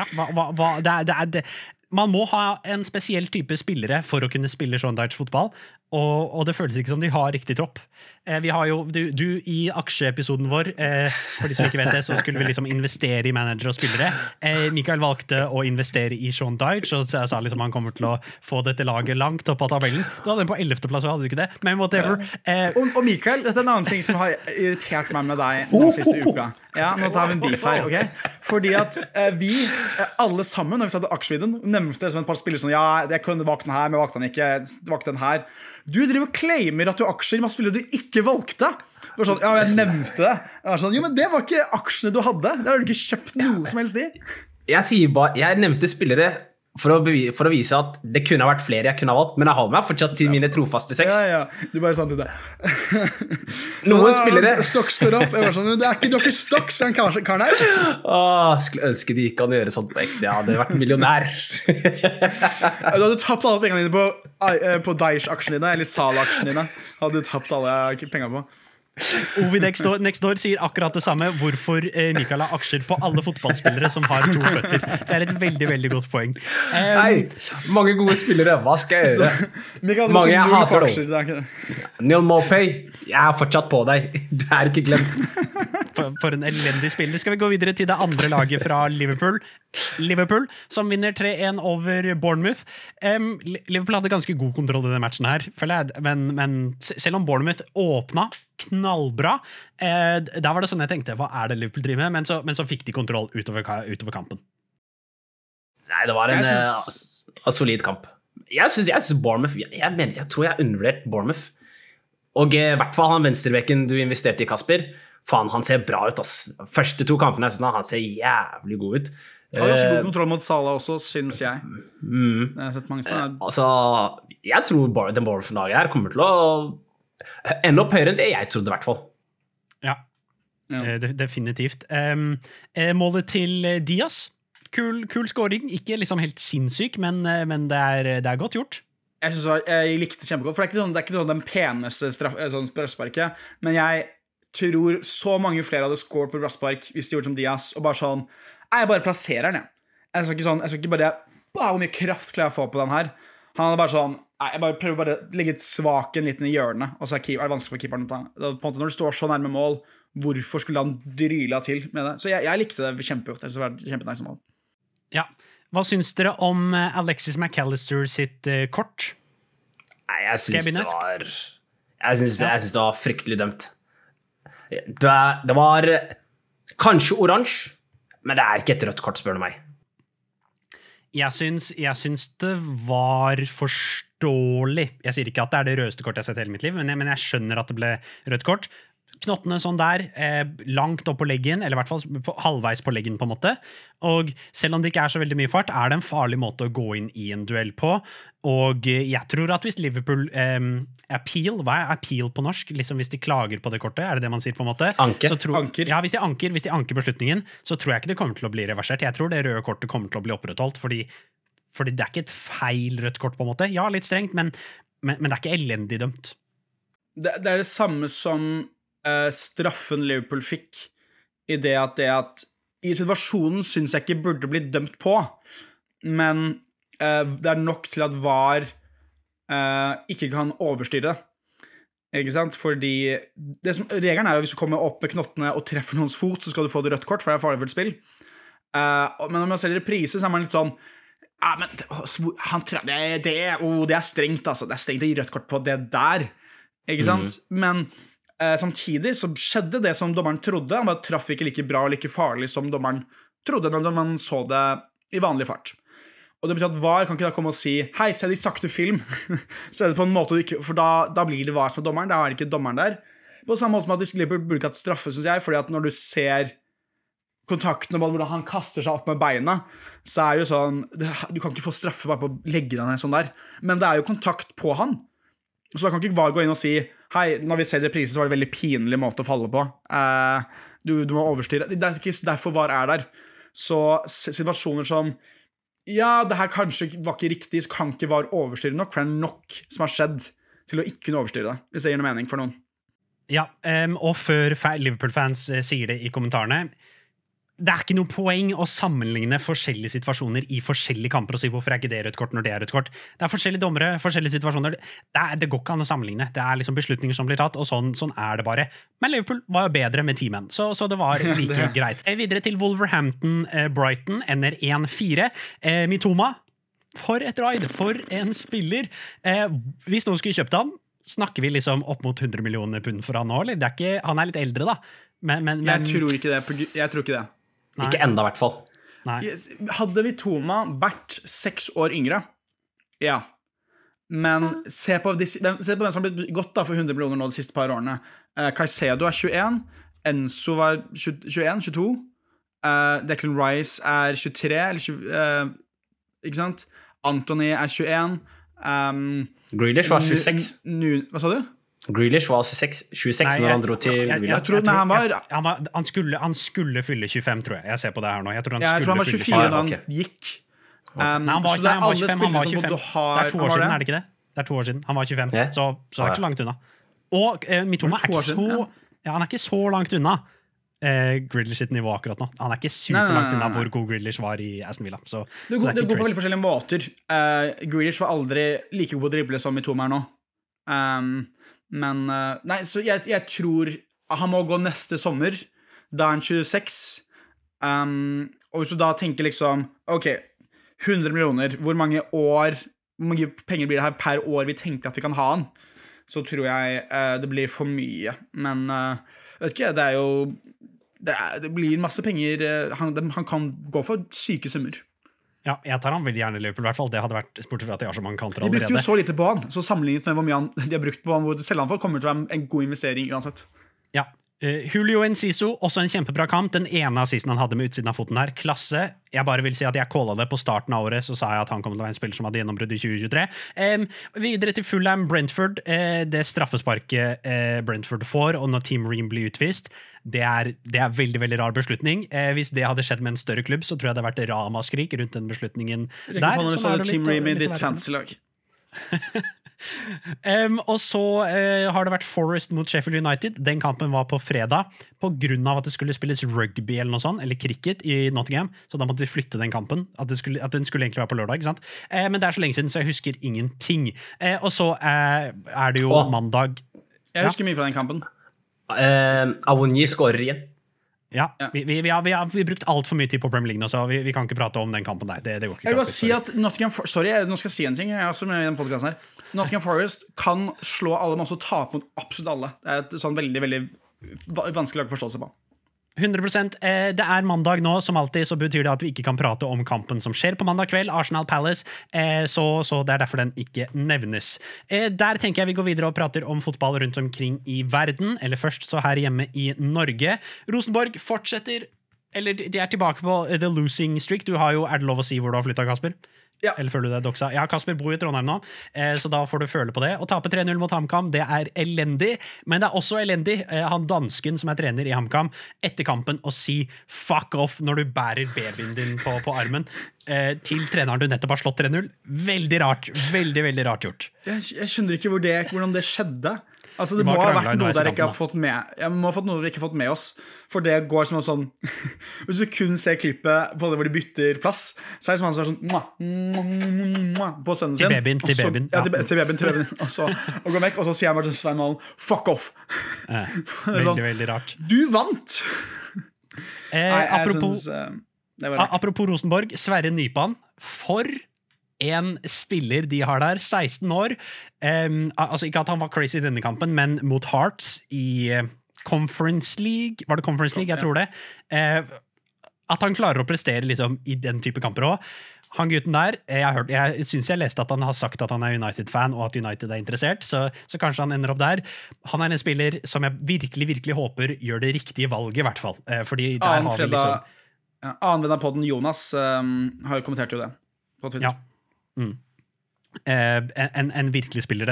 Ja, man må ha en spesiell type spillere for å kunne spille sånn Dodge-fotball, og det føles ikke som de har riktig tropp. Vi har jo, du i aksjeepisoden vår, for de som ikke vet det, så skulle vi liksom investere i manager og spillere. Mikael valgte å investere i Sean Dyche, og jeg sa liksom han kommer til å få dette laget langt opp av tabellen. Du hadde den på 11. plass, hadde du ikke det? Men whatever. Og Mikael, dette en annen ting som har irritert meg med deg den siste uka. Ja, nå tar vi en beef her, ok? Fordi at vi, alle sammen, når vi satt i aksjevideoen, nevnte som et par spillere sånn, ja, jeg kunne valgt den her, men valgte den ikke, valgte den her. Du driver og claimer at du aksjer med spillere du ikke valgte. Det var sånn, ja, jeg nevnte det. Jeg var sånn, jo, men det var ikke aksjene du hadde. Det har du ikke kjøpt noe som helst i. Jeg sier bare, jeg nevnte spillere for å vise at det kunne ha vært flere jeg kunne ha valgt, men jeg holder meg fortsatt til mine trofaste 6. Ja, du bare sånn til det. Noen spillere... Stocks står opp. Jeg var sånn, det ikke dere Stocks, den karen her. Skulle ønske de ikke kan gjøre sånt på ekte. Ja, det hadde vært millionær. Du hadde tapt alle pengene dine på Daesh-aksjene dine, eller Sala-aksjene dine. Hadde du tapt alle pengene på. Ovi Next Door sier akkurat det samme. Hvorfor Mikael har aksjer på alle fotballspillere som har 2 føtter. Det et veldig, veldig godt poeng. Nei, mange gode spillere. Hva skal jeg gjøre? Mange jeg hater da. Neil Maupay, jeg er fortsatt på deg. Du ikke glemt. For en elendig spiller. Skal vi gå videre til det andre laget fra Liverpool, som vinner 3-1 over Bournemouth. Liverpool hadde ganske god kontroll i denne matchen her, men selv om Bournemouth åpna knallbra, da var det sånn jeg tenkte, hva det Liverpool driver med? Men så fikk de kontroll utover kampen. Nei, det var en solid kamp. Jeg synes Bournemouth, jeg tror jeg undervurderte Bournemouth. Og i hvert fall han venstrebekken du investerte i, Kasper, faen, han ser bra ut, ass. Første 2 kampene, han ser jævlig god ut. Han har ganske god kontroll mot Salah også, synes jeg. Jeg har sett mange spennende. Altså, jeg tror den Bournemouth-laget her kommer til å enda opp høyere enn det jeg trodde i hvert fall. Ja. Definitivt. Målet til Diaz, kul scoring, ikke liksom helt sinnssyk, men det godt gjort. Jeg likte det kjempegodt, for det ikke sånn den peneste straffesparket, men jeg tror så mange flere hadde scoret på brasspark hvis de gjorde som Diaz, og bare sånn, jeg bare plasserer den, jeg skal ikke bare, hvor mye kraft klarer jeg å få på den her. Han hadde bare sånn, jeg bare prøver bare å legge et svaken liten i hjørnet, og så det vanskelig for keeperen å ta. På en måte, når du står så nærme mål, hvorfor skulle han dryle til med det? Så jeg likte det kjempegodt, det var kjempenæse mål. Ja, hva synes dere om Alexis McAllister sitt kort? Nei, jeg synes det var fryktelig dømt. Det var kanskje oransje, men det ikke et rødt kort, spør du meg. Jeg syns det var forståelig. Jeg sier ikke at det det rødeste kortet jeg har sett hele mitt liv, men jeg skjønner at det ble rødt kort. Knottene sånn der, langt opp på leggen, eller i hvert fall halvveis på leggen på en måte. Og selv om det ikke så veldig mye fart, det en farlig måte å gå inn i en duell på. Og jeg tror at hvis Liverpool appeal, hva appeal på norsk? Liksom hvis de klager på det kortet, det man sier på en måte? Anker. Ja, hvis de anker beslutningen, så tror jeg ikke det kommer til å bli reversert. Jeg tror det røde kortet kommer til å bli opprettholdt, fordi det ikke et feil rødt kort på en måte. Ja, litt strengt, men det ikke elendig dømt. Det det samme som straffen Liverpool fikk i det at i situasjonen synes jeg ikke burde bli dømt på, men det nok til at VAR ikke kan overstyre det. Ikke sant? Fordi regelen jo hvis du kommer opp med knottene og treffer noens fot, så skal du få det rødt kort, for det farlig for et spill. Men når man ser reprise, så man litt sånn, ja, men det strengt, altså. Det strengt å gi rødt kort på det der. Ikke sant? Men samtidig så skjedde det som dommeren trodde. Han bare traff ikke like bra og like farlig som dommeren trodde når man så det i vanlig fart. Og det betyr at VAR kan ikke da komme og si hei, se de sakte film. Så er det på en måte ikke, for da blir det VAR som er dommeren. Da er det ikke dommeren der. På samme måte som at Liverpool burde ikke hatt straffe, synes jeg, fordi at når du ser kontakten og hvordan han kaster seg opp med beina, så er det jo sånn du kan ikke få straffe bare på å legge deg ned sånn der. Men det er jo kontakt på han. Så da kan ikke VAR gå inn og si hei, når vi ser reprise, så var det en veldig pinlig måte å falle på. Du må overstyre. Det er ikke derfor VAR er der. Så situasjoner som ja, det her kanskje var ikke riktig, så kan ikke VAR overstyre nok, for det er nok som har skjedd til å ikke kunne overstyre det, hvis det gir noe mening for noen. Ja, og før Liverpool-fans sier det i kommentarene, det er ikke noe poeng å sammenligne forskjellige situasjoner i forskjellige kamper og si hvorfor er ikke det rødt kort når det er rødt kort. Det er forskjellige dommere, forskjellige situasjoner. Det går ikke an å sammenligne. Det er liksom beslutninger som blir tatt, og sånn er det bare. Men Liverpool var jo bedre med teamen, så det var like greit. Videre til Wolverhampton-Brighton, ender 1-4. Mitoma, for et ride, for en spiller. Hvis noen skulle kjøpt han, snakker vi liksom opp mot 100 millioner pund for han nå, eller? Det er ikke, han er litt eldre da. Men jeg tror ikke det. Nei. Ikke enda, i hvert fall. Nei. Hadde Mitoma vært 6 år yngre, ja. Men se på hvem som har blitt gått da for 100 millioner nå de siste par årene. Caicedo er 21, Enzo var 21-22, Declan Rice er 23, eller ikke sant? Anthony er 21. Grealish var 26. Hva sa du? Grealish var 26 når han dro til Villa. Han skulle fylle 25, tror jeg. Jeg ser på det her nå. Jeg tror han var 24 da han gikk. Han var 25. Det er 2 år siden, er det ikke det? Det er 2 år siden. Han var 25, så det er ikke så langt unna. Og Mitoma er ikke så langt unna Grealish sitt nivå akkurat nå. Han er ikke superlangt unna hvor god Grealish var i Aston Villa. Det går på veldig forskjellige måter. Grealish var aldri like god å drible som Mitoma er nå. Men nei, så jeg tror han må gå neste sommer. Da er han 26. Og hvis du da tenker liksom ok, 100 millioner, hvor mange penger blir det her per år vi tenker at vi kan ha han, så tror jeg det blir for mye. Men vet ikke, det er jo det blir masse penger. Han kan gå for syke summer. Ja, jeg tar han veldig gjerne i Liverpool, i hvert fall. Det hadde vært spurt for at de har så mange kanter allerede. De brukte jo så lite på han, så sammenlignet med hvor mye de har brukt på han, hvor selv han får, kommer til å være en god investering uansett. Ja. Julio Enciso, også en kjempebra kamp. Den ene assisten han hadde med utsiden av foten her. Klasse. Jeg bare vil si at jeg callet det på starten av året, så sa jeg at han kom til å være en spiller som hadde gjennombrudd i 2023. Videre til Fulham Brentford. Det straffesparket Brentford får, og når Team Ream blir utvist, det er veldig, veldig rar beslutning. Hvis det hadde skjedd med en større klubb, så tror jeg det hadde vært ramaskrik rundt den beslutningen der. Rekk på når du sa Team Ream i ditt fantasy-lag. Og så har det vært Forest mot Sheffield United. Den kampen var på fredag på grunn av at det skulle spilles rugby eller noe sånt, eller cricket i Nottingham, så da måtte vi flytte den kampen at den skulle egentlig være på lørdag, ikke sant? Men det er så lenge siden, så jeg husker ingenting. Og så er det jo mandag. Jeg husker mye fra den kampen. Awoniyi skårer igjen. Ja, vi har brukt alt for mye tid på Premier League nå, så vi kan ikke prate om den kampen der. Det går ikke. Jeg vil bare si at Nottingham Sorry, nå skal jeg si en ting. Jeg er også med i den podcasten her. Nottingham Forest kan slå alle, men også tape mot absolutt alle. Det er et sånn veldig, veldig vanskelig lag å forstå seg på. 100%. Det er mandag nå, som alltid, så betyr det at vi ikke kan prate om kampen som skjer på mandag kveld, Arsenal Palace, så det er derfor den ikke nevnes. Der tenker jeg vi går videre og prater om fotball rundt omkring i verden, eller først så her hjemme i Norge. Rosenborg fortsetter, eller de er tilbake på the losing streak. Er det lov å si hvor du har flyttet, Kasper? Ja. Eller føler du deg doksa? Ja, Kasper bor i Trondheim nå, så da får du føle på det. Å tape 3-0 mot HamKam, det er elendig, men det er også elendig han dansken som er trener i HamKam etter kampen og si fuck off når du bærer babyen din på armen til treneren du nettopp har slått 3-0. Veldig rart, veldig rart gjort. Jeg skjønner ikke hvordan det skjedde. Altså, det må ha vært noe dere ikke har fått med. Jeg må ha fått noe dere ikke har fått med oss. For det går som en sånn hvis du kun ser klippet på det hvor de bytter plass, så er det som han sånn på sønnen sin. Til babyen. Ja, til babyen. Og går vekk, og så sier han bare til Svein Malen fuck off. Veldig rart. Du vant! Apropos Rosenborg, Sverre Nypan. For en spiller de har der, 16 år. Altså ikke at han var crazy i denne kampen, men mot Hearts i Conference League. Var det Conference League? Jeg tror det. At han klarer å prestere liksom, i den type kamper også. Han gutten der, jeg synes jeg leste at han har sagt at han er United-fan, og at United er interessert, så kanskje han ender opp der. Han er en spiller som jeg virkelig, virkelig håper gjør det riktige valget, i hvert fall. Fordi der har vi liksom... Annen venn av podden, Jonas, har jo kommentert jo det på Twitter. En virkelig spiller,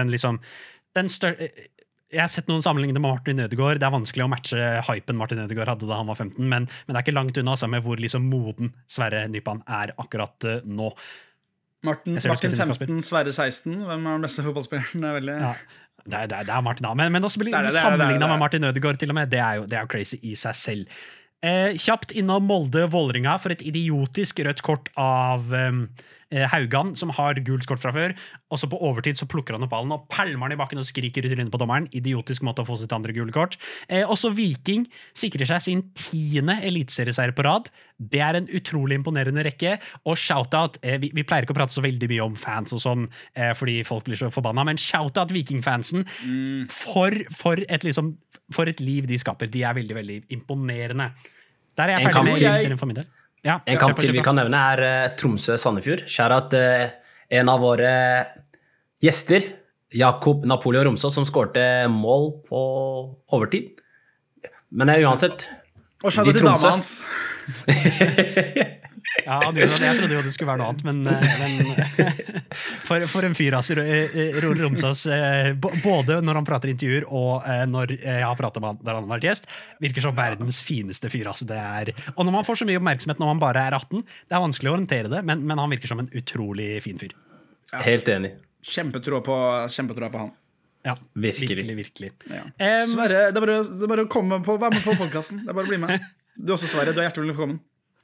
jeg har sett noen sammenligninger med Martin Ødegaard. Det er vanskelig å matche hypen Martin Ødegaard hadde da han var 15, men det er ikke langt unna sammen med hvor liksom moden Sverre Nypan er akkurat nå. Martin 15, Sverre 16. Hvem er den beste fotballspilleren? Det er veldig... Ja, det er Martin da, men også sammenlignet med Martin Ødegaard til og med, det er jo crazy i seg selv. Kjapt innom Molde Vålerenga for et idiotisk rødt kort av Haugan, som har gult kort fra før, og så på overtid så plukker han opp ballen og palmer den i bakken og skriker ut trynet på dommeren. Idiotisk måte å få sitt andre gule kort. Også Viking sikrer seg sin 10. elitserieseier på rad. Det er en utrolig imponerende rekke, og shoutout, vi pleier ikke å prate så veldig mye om fans og sånn, fordi folk blir så forbanna, men shoutout Viking-fansen for et liv de skaper. De er veldig, veldig imponerende. Der er jeg ferdig med elitserien for min del. Ja, en kamp til vi kan nevne er Tromsø-Sandefjord. Shout-out en av våre gjester, Jakob Napoleon Romsås, som skårte mål på overtid. Men uansett, og shout-out til dama hans. Ja, jeg trodde jo det skulle være noe annet, men for en fyr, altså, Romsås, både når han prater intervjuer og når jeg har pratet med han der han har vært gjest, virker som verdens fineste fyr, altså det og når man får så mye oppmerksomhet når man bare er 18, det er vanskelig å orientere det, men han virker som en utrolig fin fyr. Ja. Helt enig. Kjempetro på han. Ja, virkelig. Ja. Sverre, det er bare å være med på podcasten, det er bare å bli med. Du også, Sverre, du er hjertelig velkommen.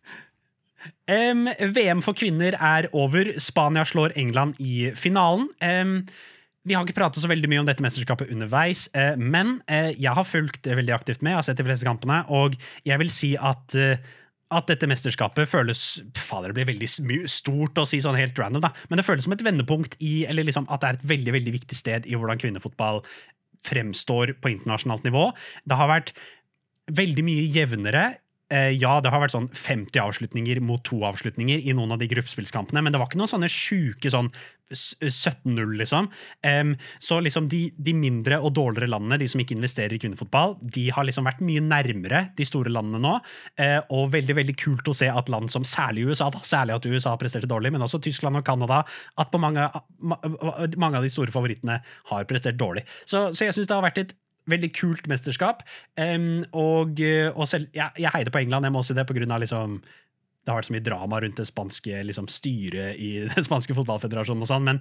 VM for kvinner er over. Spania slår England i finalen. Vi har ikke pratet så veldig mye om dette mesterskapet underveis, men jeg har fulgt veldig aktivt med, jeg har sett de fleste kampene, og jeg vil si at dette mesterskapet føles, det blir veldig stort å si sånn helt random da, men det føles som et vendepunkt eller liksom at det er et veldig, veldig viktig sted i hvordan kvinnefotball fremstår på internasjonalt nivå. Det har vært veldig mye jevnere. Ja, det har vært sånn 50 avslutninger mot 2 avslutninger i noen av de gruppespillskampene, men det var ikke noen sånne syke sånn 17-0 liksom. Så liksom de mindre og dårligere landene, de som ikke investerer i kvinnefotball, de har liksom vært mye nærmere de store landene nå, og veldig, veldig kult å se at land som særlig USA, særlig at USA presterte dårlig, men også Tyskland og Kanada, at på mange av de store favorittene har prestert dårlig. Så jeg synes det har vært et veldig kult mesterskap, og selv, jeg heider på England, jeg må si det på grunn av liksom, det har vært så mye drama rundt det spanske liksom, styret i den spanske fotballfederasjonen og sånn,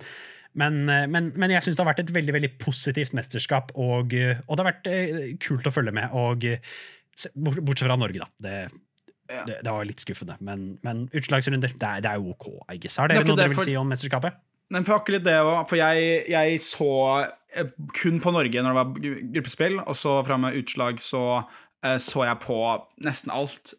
men jeg synes det har vært et veldig, veldig positivt mesterskap, og det har vært kult å følge med, og bortsett fra Norge da, det var litt skuffende, men utslagsrunder, det er jo ok, I guess. Har dere noe dere vil si om mesterskapet? Men for akkurat det, for jeg så kun på Norge når det var gruppespill, og så fra med utslag så jeg på nesten alt.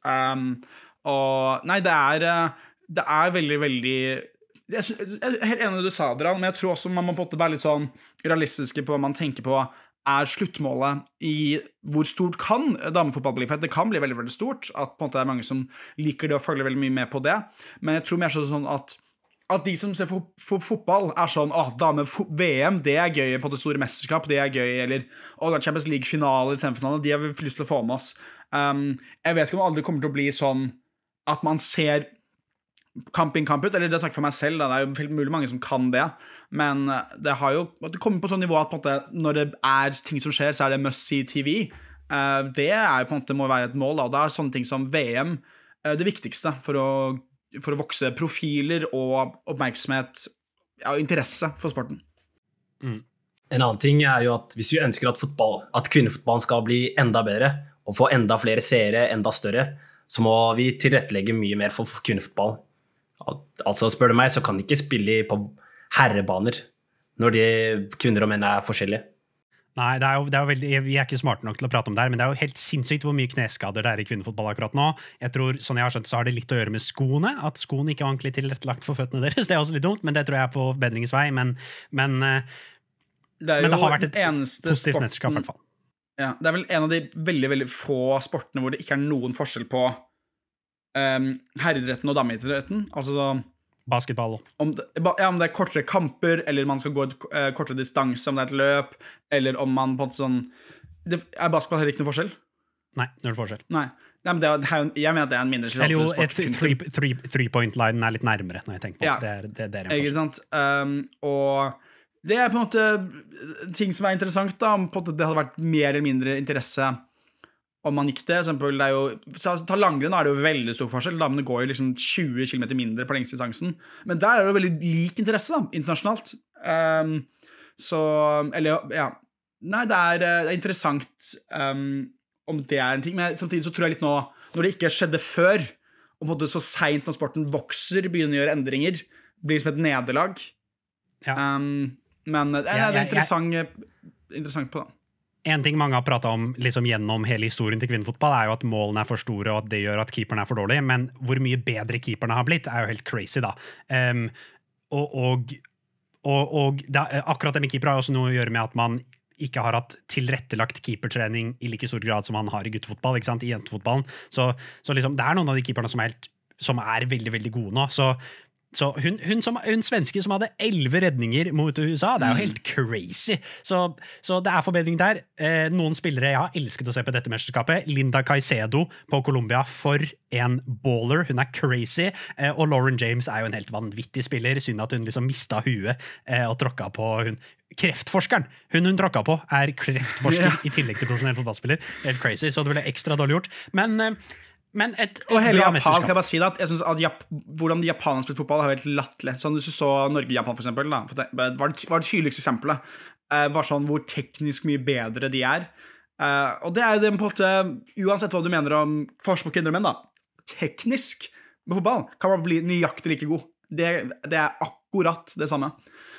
Og nei, det er veldig, veldig... Jeg er helt enig i det du sa, Adrian, men jeg tror også man må på en måte være litt sånn realistiske på hva man tenker på er sluttmålet i hvor stort kan damefotball bli, for det kan bli veldig, veldig stort, at på en måte det er mange som liker det og følger veldig mye med på det, men jeg tror mer sånn at de som ser fotball er sånn, dame-VM, det er gøy på det store mesterskap, det er gøy, eller Champions League-finale, semifinale, de har vi lyst til å få med oss. Jeg vet ikke om det aldri kommer til å bli sånn at man ser kamp inn, kamp ut, eller det er sagt for meg selv, det er jo mulig mange som kan det, men det har jo kommet på sånn nivå at på en måte, når det er ting som skjer, så er det must-see TV. Det er jo på en måte må være et mål, og da er sånne ting som VM det viktigste for å vokse profiler og oppmerksomhet og interesse for sporten. En annen ting er jo at hvis vi ønsker at kvinnefotballen skal bli enda bedre og få enda flere seere, enda større, så må vi tilrettelegge mye mer for kvinnefotball. Altså spør du meg, så kan de ikke spille på herrebaner når de kvinner og menn er forskjellige. Nei, det er jo veldig, vi er ikke smarte nok til å prate om det her, men det er jo helt sinnssykt hvor mye kneskader det er i kvinnefotball akkurat nå. Jeg tror, sånn jeg har skjønt, så har det litt å gjøre med skoene, at skoene ikke er ordentlig tilrettelagt for føttene deres. Det er også litt dumt, men det tror jeg er på bedringens vei, men det har vært et positivt mesterskap i hvert fall. Ja, det er vel en av de veldig, veldig få sportene hvor det ikke er noen forskjell på herreidretten og dameidretten. Altså, Basketball. Om det er kortere kamper, eller man skal gå kortere distanse, om det er et løp, eller om man på en måte sånn Er basketball heller ikke noe forskjell? Nei, null forskjell. Nei, men jeg mener at det er en mindre Eller jo, three-point-line er litt nærmere, når jeg tenker på det. Det er en ikke sant? Og det er på en måte ting som er interessant, da. På en måte det hadde vært mer eller mindre interesse om man gikk det. For eksempel, det er jo, ta langrenn er det jo veldig stor forskjell. Damene går jo liksom 20 km mindre på lengste distansen. Men der er det jo veldig lik interesse, da, internasjonalt. Så, eller, ja. Nei, det er interessant om det er en ting. Men samtidig så tror jeg litt nå, når det ikke skjedde før, og på en måte så sent når sporten vokser, begynner å gjøre endringer, blir det som et nederlag. Ja. Men det er interessant på det. En ting mange har pratet om liksom gjennom hele historien til kvinnefotball er jo at målene er for store, og at det gjør at keeperne er for dårlige, men hvor mye bedre keeperne har blitt er jo helt crazy da. Og det, akkurat det med keeper har også noe å gjøre med at man ikke har hatt tilrettelagt keepertrening i like stor grad som man har i guttefotball, ikke sant, i jentefotballen. Så liksom, det er noen av de keeperne som er veldig, veldig gode nå, så hun svenske som hadde 11 redninger mot USA, det er jo helt crazy. Så det er forbedring der. Noen spillere jeg har elsket å se på dette mesterskapet. Linda Caicedo på Colombia, for en baller. Hun er crazy. Og Lauren James er jo en helt vanvittig spiller. Synd at hun liksom mistet huet og tråkket på hun. Kreftforskeren hun tråkket på er kreftforsker i tillegg til profesjonell fotballspiller. Helt crazy, så det ble ekstra dårlig gjort. Men og hele Japan, kan jeg bare si det, at jeg synes at hvordan japanerne spiller fotball har vært latterlig. Sånn, hvis du så Norge-Japan for eksempel, da, var det tydeligste eksempelet. Bare sånn hvor teknisk mye bedre de er. Og det er jo det på en måte, uansett hva du mener om forskjell på kvinner og menn, da, teknisk med fotball kan man bli nøyaktig like god. Det er akkurat det samme.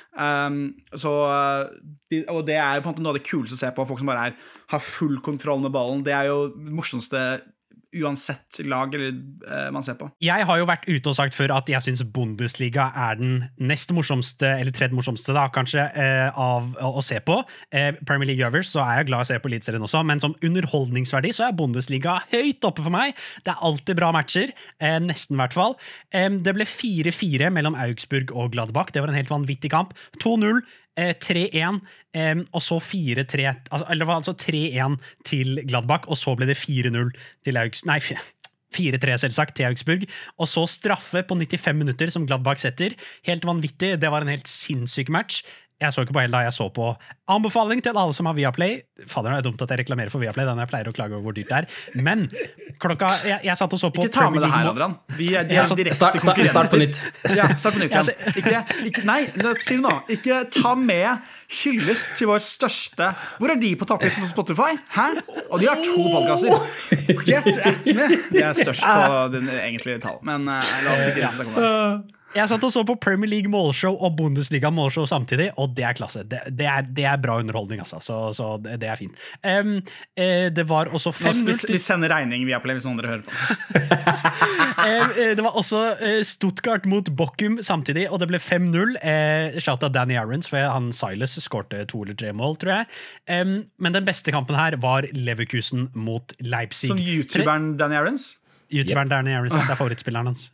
Og det er jo på en måte noe av det kuleste å se på, folk som bare har full kontroll med ballen. Det er jo det morsomste uansett lag man ser på. Jeg har jo vært ute og sagt før at jeg synes Bundesliga er den nest morsomste, eller tredje morsomste da, kanskje, av å se på. Premier League Overs, så er jeg glad å se på Eliteserien også, men som underholdningsverdi så er Bundesliga høyt oppe for meg. Det er alltid bra matcher, nesten i hvert fall. Det ble 4-4 mellom Augsburg og Gladbach. Det var en helt vanvittig kamp. 2-0, 3-1, og så 4-3, eller det var altså 3-1 til Gladbach, og så ble det 4-0 til Augsburg, nei, 4-3 selvsagt til Augsburg, og så straffe på 95 minutter som Gladbach setter. Helt vanvittig, det var en helt sinnssyk match. Jeg så ikke på hele da, jeg så på anbefaling til alle som har Viaplay. Fader, det er dumt at jeg reklamerer for Viaplay, da jeg pleier å klage over hvor dyrt det er. Men klokka, jeg satt og så på... Ikke ta med det her, Adrian. Vi er direkte konkurrenter. Start på nytt. Ja, start på nytt. Nei, si det nå. Ikke ta med hyllest til vår største... Hvor er de på topplisten på Spotify? Hæ? Og de har 2 podcaster. Get at me. De er størst på den egentlige tall. Men la oss ikke snakke om det. Jeg satt og så på Premier League målshow og Bundesliga målshow samtidig, og det er klasse. Det er bra underholdning, altså. Så det er fint. Det var også 5-0. Vi sender regning via Play hvis noen dere hører på. Det var også Stuttgart mot Bochum samtidig, og det ble 5-0. Shout out Danny Aarons, for han Silas skårte 2 eller 3 mål, tror jeg. Men den beste kampen her var Leverkusen mot Leipzig. Som YouTuberen Danny Aarons? YouTuberen Danny Aarons, det er favorittspilleren hans.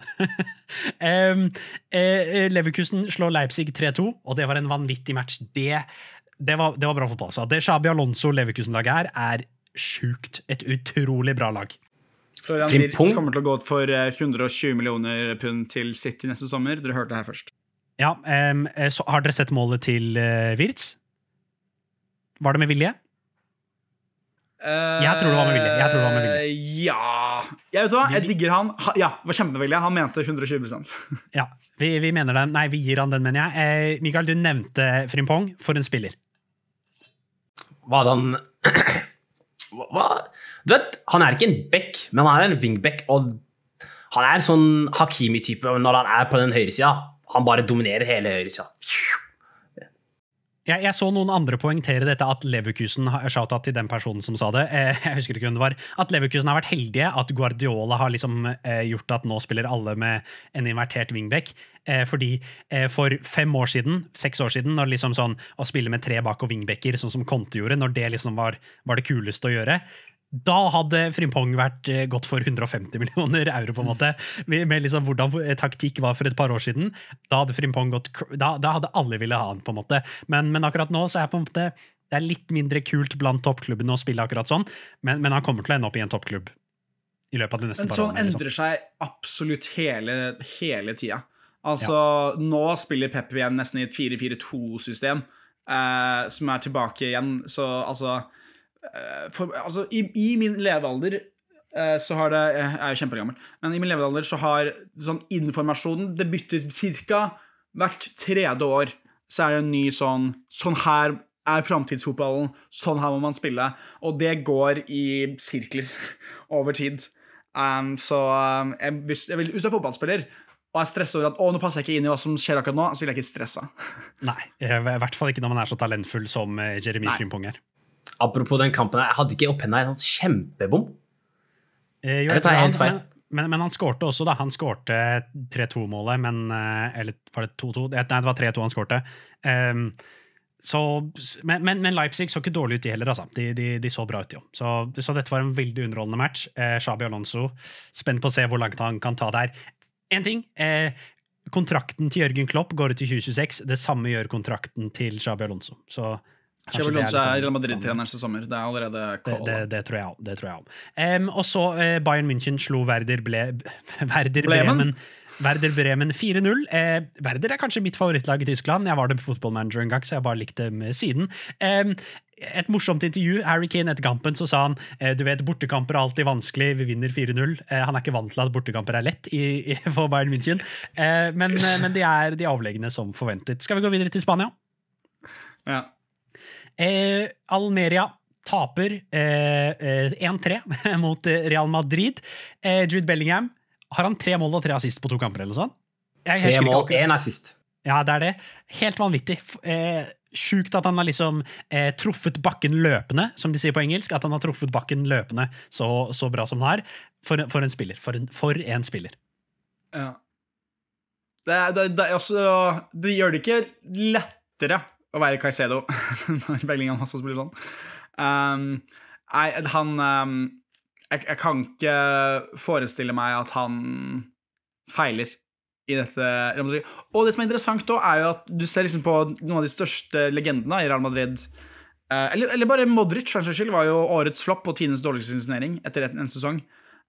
Leverkusen slår Leipzig 3-2, og det var en vanvittig match. Det var bra fotball. Så det Xabi Alonso Leverkusen-laget her er sjukt. Et utrolig bra lag. Florian Wirtz kommer til å gå ut for 120 millioner pund til City neste sommer. Dere hørte det her først. Ja, så har dere sett målet til Wirtz? Var det med vilje? Jeg tror det var med vilje. Ja. Jeg vet hva, jeg digger han. Ja, det var kjempevilje. Han mente 120%. Ja, vi mener den. Nei, vi gir han den, mener jeg. Mikael, du nevnte Frimpong for en spiller. Hva da han... Du vet, han er ikke en back, men han er en wingback, og han er en sånn Hakimi-type når han er på den høyre siden. Han bare dominerer hele høyre siden. Jeg så noen andre poengtere dette, at Leverkusen, shoutout til den personen som sa det, jeg husker ikke hvem det var, at Leverkusen har vært heldige, at Guardiola har liksom gjort at nå spiller alle med en invertert wingback, fordi for 6 år siden, når liksom sånn, å spille med 3 bak og wingbacker, sånn som Conte gjorde, når det liksom var det kuleste å gjøre, Da hadde Frimpong vært gått for 150 millioner euro på en måte, med liksom hvordan taktikk var for et par år siden. Da hadde Frimpong da hadde alle ville ha han på en måte. Men akkurat nå så på en måte, det litt mindre kult blant toppklubbene å spille akkurat sånn, men han kommer til å ende opp i en toppklubb i løpet av de neste par årene. Men sånn endrer seg absolutt hele tida. Altså, nå spiller Pep igjen nesten i et 4-4-2-system, som tilbake igjen, så altså i min levealder så har det, jeg jo kjempegammel, men i min levealder så har sånn informasjonen, det byttes cirka hvert 3. år, så det en ny sånn her fremtidsfotballen, sånn her må man spille, og det går i sirkler over tid. Hvis jeg vil ut av fotballspiller, og jeg stresser over at nå passer jeg ikke inn i hva som skjer akkurat nå, så vil jeg ikke stresse. Nei, i hvert fall ikke når man så talentfull som Jeremy Frimpong Apropos den kampen, jeg hadde ikke opphendet en kjempebom. Det tar helt feil. Men han skårte også da, han skårte 3-2-målet, eller var det 2-2? Nei, det var 3-2 han skårte. Men Leipzig så ikke dårlig ut i heller, altså. De så bra ut, jo. Så dette var en veldig underholdende match. Xabi Alonso, spent på å se hvor langt han kan ta der. En ting, kontrakten til Jørgen Klopp går ut i 2026, det samme gjør kontrakten til Xabi Alonso. Så Xabi Alonso Real Madrid-treneren til sommer, det allerede call. Det tror jeg om. Og så Bayern München slo Werder Bremen 4-0. Werder kanskje mitt favorittlag i Tyskland. Jeg var dem på fotballmanager en gang, så jeg bare likte dem siden. Et morsomt intervju, Harry Kane etter kampen, så sa han, du vet, bortekamper alltid vanskelig, vi vinner 4-0. Han ikke vant til at bortekamper lett for Bayern München, men de overlegne som forventet. Skal vi gå videre til Spania? Ja. Almeria taper 1-3 mot Real Madrid. Jude Bellingham, har han 3 mål og 3 assist på 2 kamper eller noe sånt? 3 mål, 1 assist. Ja, det det. Helt vanvittig. Sjukt at han har liksom truffet bakken løpende, som de sier på engelsk, at han har truffet bakken løpende så bra som han har. For en spiller. For en spiller. Ja. Det gjør det ikke lettere å være Caicedo når Bellingham også spiller sånn. Jeg kan ikke forestille meg at han feiler i dette Real Madrid. Og det som interessant da, jo at du ser liksom på noen av de største legendene i Real Madrid, eller bare Modric, for en skyld, var jo årets flopp og tidenes dårligste signering etter en sesong.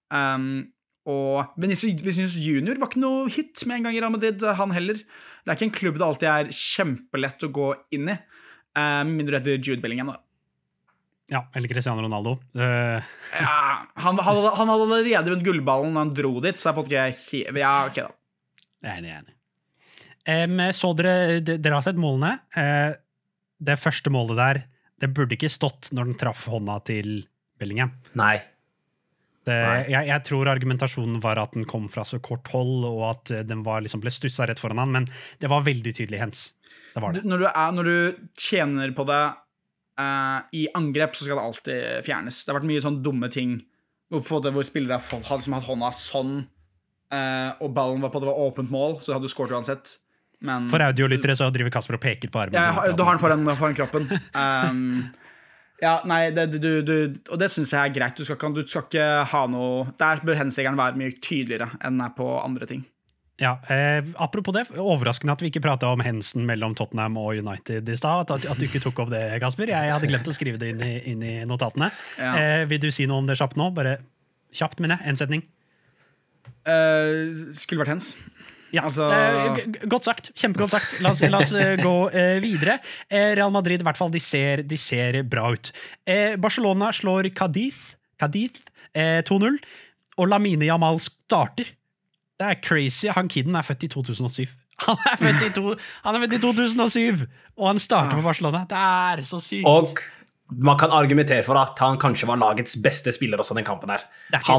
Og Vinicius Junior var ikke noe hit med en gang i Real Madrid, han heller. Det ikke en klubb det alltid kjempelett å gå inn i, mindre etter Jude Bellingham da. Ja, eller Cristiano Ronaldo. Ja, han hadde allerede vunnet gullballen når han dro dit, så jeg fått ikke ja, ok da. Jeg enig. Så dere har sett målene. Det første målet der, det burde ikke stått når den traff hånda til Bellingham. Nei. Jeg tror argumentasjonen var at den kom fra så kort hold, og at den var, liksom, ble stusset rett foran han, men det var veldig tydelig hens. Det var det. Når du tjener på det i angrep, så skal det alltid fjernes. Det har vært mye sånne dumme ting hvor spillere hadde hatt hånda sånn, og ballen var åpent mål, så hadde du skåret uansett. Men, for audiolyttere så driver Kasper og peker på armen. Ja, du har den foran kroppen. Ja, nei, og det synes jeg greit. Du skal ikke ha noe. Der bør hensregelen være mye tydeligere enn på andre ting. Ja, apropos det, overraskende at vi ikke pratet om hensen mellom Tottenham og United i sted, at du ikke tok opp det, Kasper. Jeg hadde glemt å skrive det inn i notatene. Ja. Vil du si noe om det kjapt nå? Bare kjapt, men en setning. Skulle vært hens. Ja, altså... godt sagt, kjempegodt sagt. La oss gå videre. Real Madrid, i hvert fall, de ser bra ut. Barcelona slår Cadiz 2-0, og Lamine Yamal starter. Det crazy, han kidden født i 2007. Han født i 2007, og han starter på Barcelona. Det så sykt. Og man kan argumentere for at han kanskje var lagets beste spiller også den kampen her.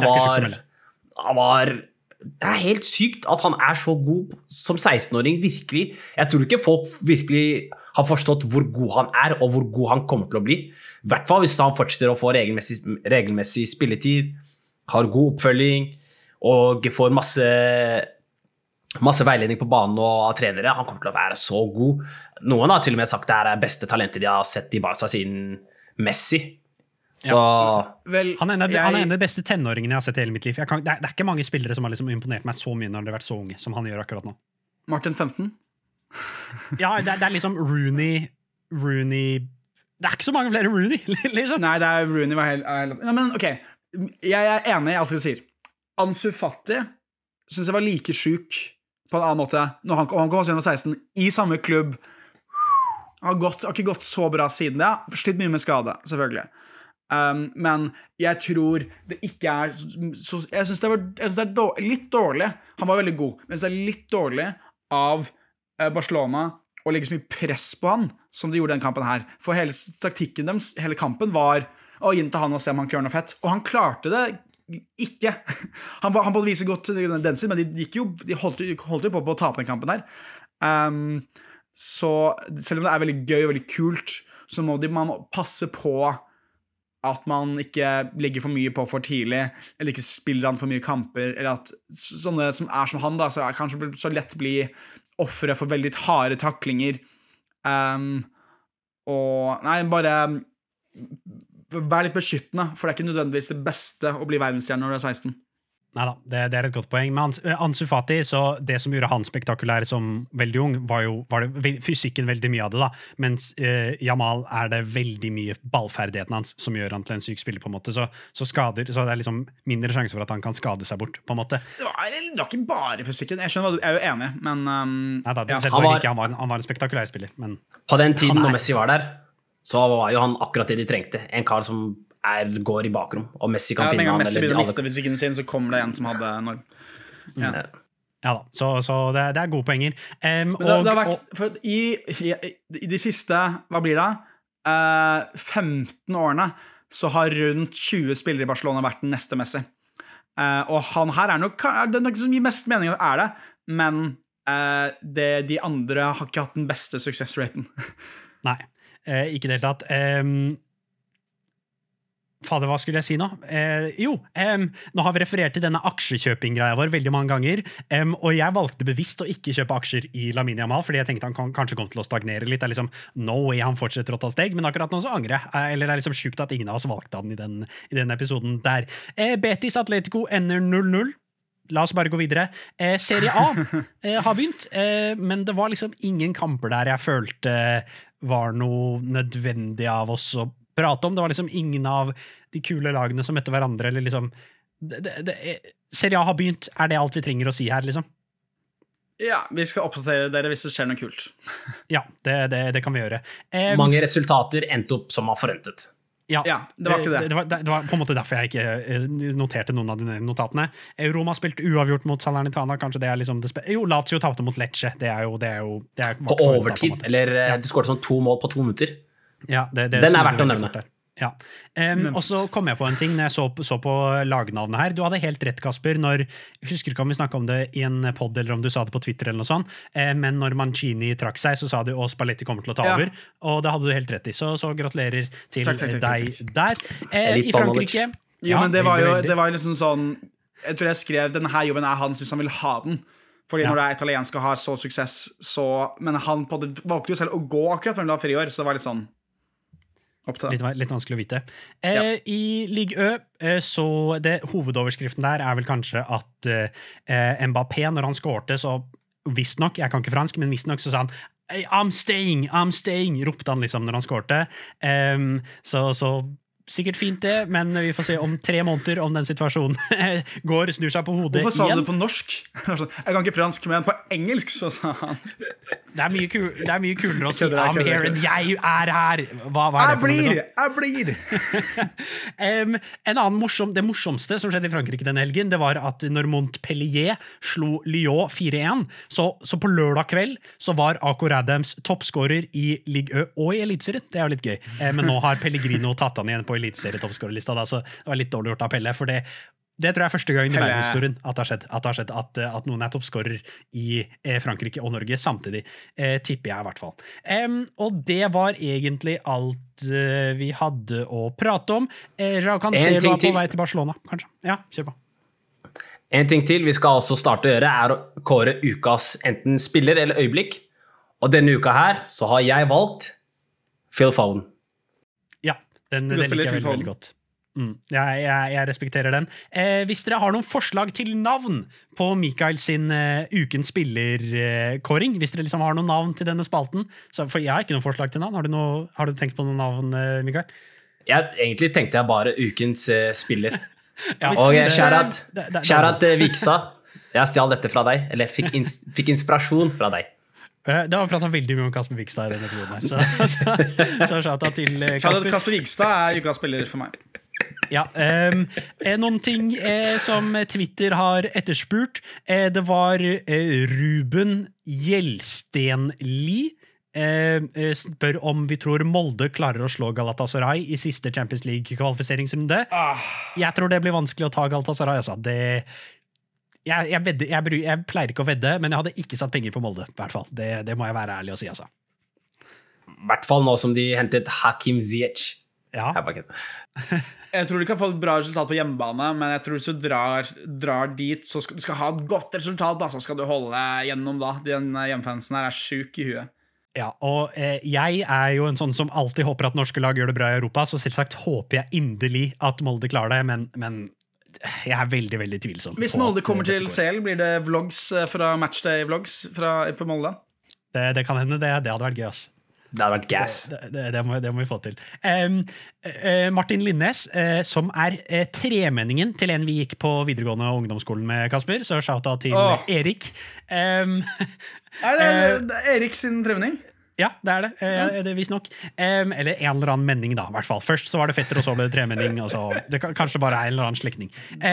Det helt sykt at han så god som 16-åring, virkelig. Jeg tror ikke folk virkelig har forstått hvor god han og hvor god han kommer til å bli. I hvert fall hvis han fortsetter å få regelmessig spilletid, har god oppfølging, og får masse veiledning på banen og av trenere. Han kommer til å være så god. Noen har til og med sagt det beste talentet de har sett i Barca siden Messi. Så Vel, Han er en av de beste tenåringene jeg har sett i hele mitt liv. Det er ikke mange spillere som har liksom imponert meg så mye når de har vært så unge som han gjør akkurat nå. Martin 15? Ja, det er liksom Rooney. Det er ikke så mange flere Rooney, liksom. Nei, det er Rooney var helt... Nei, men ok, jeg er enig i alt du sier. Ansu Fati synes jeg var like syk på en annen måte når han kom oss gjennom 16 i samme klubb. Har ikke gått så bra siden det. Slitt mye med skade, selvfølgelig. Men jeg tror det ikke er så, jeg synes det er litt dårlig. Han var veldig god, men det er litt dårlig av Barcelona å legge så mye press på han som de gjorde den kampen her. For hele taktikken deres, hele kampen var å gi den til han og se om han kunne gjøre noe fett. Og han klarte det ikke. Han måtte vise godt den sin, men de holdt jo på å tape den kampen her. Så selv om det er veldig gøy og veldig kult, så må man passe på at man ikke legger for mye på for tidlig, eller ikke spiller han for mye kamper, eller at sånne som er som han da, så kanskje så lett bli offere for veldig harde taklinger. Og nei, bare vær litt beskyttende, for det er ikke nødvendigvis det beste å bli verdensstjerne når du er 16. Neida, det er et godt poeng. Men Ansu Fati, så det som gjorde han spektakulær som veldig ung, var det fysikken veldig mye av det da, mens Jamal er det veldig mye ballferdigheten hans som gjør han til en syk spiller på en måte, så det er liksom mindre sjanse for at han kan skade seg bort på en måte. Det var ikke bare fysikken, jeg skjønner hva du er jo enig, men Neida, ja. han var en spektakulær spiller, men på den tiden når Messi var der, så var jo han akkurat det de trengte. En kar som går i bakrom, og Messi kan finne han. Messi begynner å miste fysikken sin, så kommer det en som hadde enorm. Ja da, så det er gode poenger. Men det har vært, for i de siste, hva blir det? 15 årene, så har rundt 20 spillere i Barcelona vært den neste Messi. Og han her er nok, det er nok så mye mest mening at det, men de andre har ikke hatt den beste suksessraten. Nei, ikke det hele tatt. Fader, hva skulle jeg si nå? Nå har vi referert til denne aksjekjøping-greia vår veldig mange ganger, og jeg valgte bevisst å ikke kjøpe aksjer i Lamine Yamal, fordi jeg tenkte han kanskje kom til å stagnere litt. Det er liksom, no way han fortsetter å ta steg, men akkurat nå så angrer jeg. Eller det er liksom sjukt at ingen av oss valgte han i den episoden der. Betis Atletico ender 0-0. La oss bare gå videre. Serie A har begynt, men det var liksom ingen kamper der jeg følte var noe nødvendig av oss å prate om. Det var liksom ingen av de kule lagene som møtte hverandre, eller liksom Serie A har begynt, er det alt vi trenger å si her, liksom? Ja, vi skal oppdatere dere hvis det skjer noe kult. Ja, det kan vi gjøre. Mange resultater endte opp som man forventet. Ja, det var ikke det. Det var på en måte derfor jeg ikke noterte noen av de notatene. Roma spilte uavgjort mot Salernitana, kanskje det er liksom jo, Lazio tapte mot Lecce, det er på overtid, eller du skåret sånn 2 mål på 2 minutter. Ja, den er verdt å nevne. Ja. Og så kom jeg på en ting når jeg så på lagnavnet her. Du hadde helt rett, Kasper, jeg husker ikke om vi snakket om det i en podd eller om du sa det på Twitter eller noe sånt, men når Mancini trakk seg, så sa du at Spalletti kommer til å ta over, og det hadde du helt rett i, så gratulerer til takk. deg der. I Frankrike Jo, men det var liksom sånn, jeg tror jeg skrev denne her jobben er hans hvis han vil ha den, fordi når det er italiensk og har så suksess, men han valgte jo selv å gå akkurat når han la friår, så det var litt sånn litt vanskelig å vite. I Ligue Ø, så hovedoverskriften der er vel kanskje at Mbappé, når han skårte, så visst nok, jeg kan ikke fransk, men visst nok så sa han I'm staying, ropte han liksom når han skårte. Så sikkert fint det, men vi får se om 3 måneder om den situasjonen snur seg på hodet igjen. Hvorfor sa du det på norsk? Jeg kan ikke fransk, men på engelsk så sa han. Det er mye kulere å si I'm here and jeg er her. Hva er det Jeg blir! En annen det morsomste som skjedde i Frankrike denne helgen, det var at når Montpellier slo Lyon 4-1, så på lørdag kveld så var Akor Adams toppskårer i Ligue Ø og i Elitserien. Det er jo litt gøy. Men nå har Pellegrino tatt han igjen på Elitserie-toppskårerlista, så det var litt dårlig gjort av Pelle, for det tror jeg er første gang i verdenshistorien at det har skjedd at noen er toppskårer i Frankrike og Norge samtidig, tipper jeg i hvert fall. Og det var egentlig alt vi hadde å prate om. João Cancelo er på vei til Barcelona, kanskje? Ja, kjør på. En ting til vi skal også starte å gjøre er å kåre ukas enten spiller eller øyeblikk, og denne uka her så har jeg valgt Phil Foden. Den Du kan liker spille jeg Phil veldig, veldig Foden. godt. Jeg respekterer den. Hvis dere har noen forslag til navn på Mikael sin ukens spiller-kåring, hvis dere liksom har noen navn til denne spalten, for jeg har ikke noen forslag til navn. Har du tenkt på noen navn, Mikael? Egentlig tenkte jeg bare ukens spiller. Ja, Og hvis- shout-out Vikstad. Jeg stjal dette fra deg, eller fikk inspirasjon fra deg. Det har vi pratet veldig mye om Kasper Vikstad i denne episoden her, så shout-out til Kasper. Kasper Vigstad ukas spiller for meg. Ja, noen ting som Twitter har etterspurt. Det var Ruben Gjelstenli spør om vi tror Molde klarer å slå Galatasaray i siste Champions League-kvalifiseringsrunde. Jeg tror det blir vanskelig å ta Galatasaray. Altså. Jeg pleier ikke å vedde, men jeg hadde ikke satt penger på Molde. I hvert fall. Det må jeg være ærlig å si. Altså. I hvert fall nå som de hentet Hakim Ziyech. Ja. Jeg tror de kan få et bra resultat på hjemmebane, men jeg tror hvis du drar dit, så skal du skal ha et godt resultat, da, så skal du holde gjennom da. Den hjemmefansen her sjuk i huet. Ja, og jeg jo en sånn som alltid håper at norske lag gjør det bra i Europa, så selvsagt håper jeg inderlig at Molde klarer det, men jeg veldig, veldig tvilsom. Hvis Molde kommer til CL, blir det vlogs fra Matchday-vlogs på Molde? Det kan hende, det hadde vært gøy, ass. Det hadde vært gas. Det må vi få til. Martin Linnes, som tremenningen til en vi gikk på videregående og ungdomsskolen med, Kasper, så shout-out til Erik. Det Erik sin tremenning? Ja, det det. Det er visst nok. Eller en eller annen menning, da, i hvert fall. Først så var det fetter, og så ble det tremenning. Og så, kanskje bare en eller annen slektning.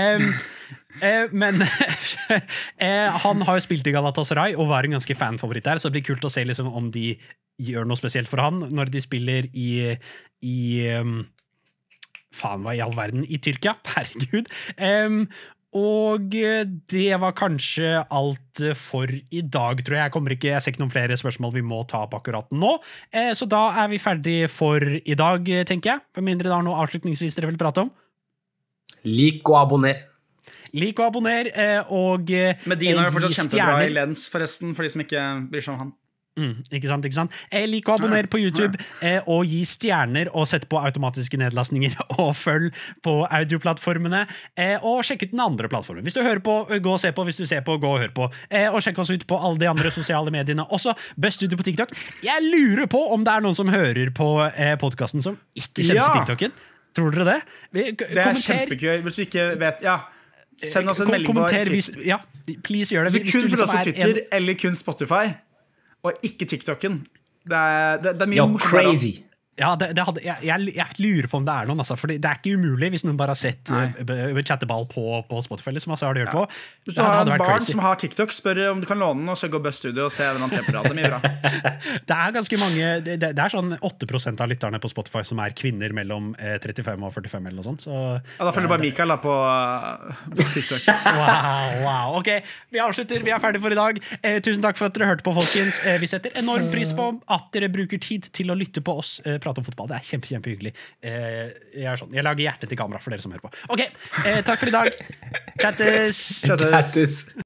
Men han har jo spilt i Galatasaray og var en ganske fanfavoritt der, så det blir kult å se liksom, om de gjør noe spesielt for han når de spiller i faen, hva i all verden? I Tyrkia? Herregud. Og det var kanskje alt for i dag, tror jeg. Jeg ser ikke noen flere spørsmål vi må ta opp akkurat nå. Så da vi ferdig for i dag, tenker jeg. For mindre det har noe avslutningsvis dere vil prate om. Lik og abonner. Lik og abonner, og Medina er fortsatt kjempebra i Lens, forresten, for de som ikke bryr seg om han. Ikke sant? Lik og abonner på YouTube, og gi stjerner og sett på automatiske nedlastninger, og følg på audioplattformene, og sjekk ut den andre plattformen. Hvis du hører på, gå og se på. Hvis du ser på, gå og hør på. Og sjekk oss ut på alle de andre sosiale mediene. Også Best Studio på TikTok. Jeg lurer på om det noen som hører på podcasten som ikke kjenner til TikToken. Tror dere det? Det kjempegøy. Hvis du ikke vet, send oss en melding på Twitter. Ja, please gjør det. Hvis du kun følger oss på Twitter eller kun Spotify, og ikke TikToken. Det mye morsommere. Crazy. Ja, jeg lurer på om det noen, altså, for det ikke umulig hvis noen bare har sett chatteball på Spotify, som altså har de hørt på. Hvis du har en barn som har TikTok, spør om du kan låne den, og så gå Best Studio og se den antepper. Det mye bra. Det ganske mange, det sånn 8% av lytterne på Spotify som kvinner mellom 35 og 45 eller noe sånt. Så, da følger bare Mikael da på TikTok. Wow. Ok, vi avslutter, vi ferdig for i dag. Tusen takk for at dere hørte på, folkens. Vi setter enorm pris på at dere bruker tid til å lytte på oss prate om fotball. Det kjempehyggelig. Jeg lager hjertet til kamera for dere som hører på. Ok, takk for i dag. Chattes!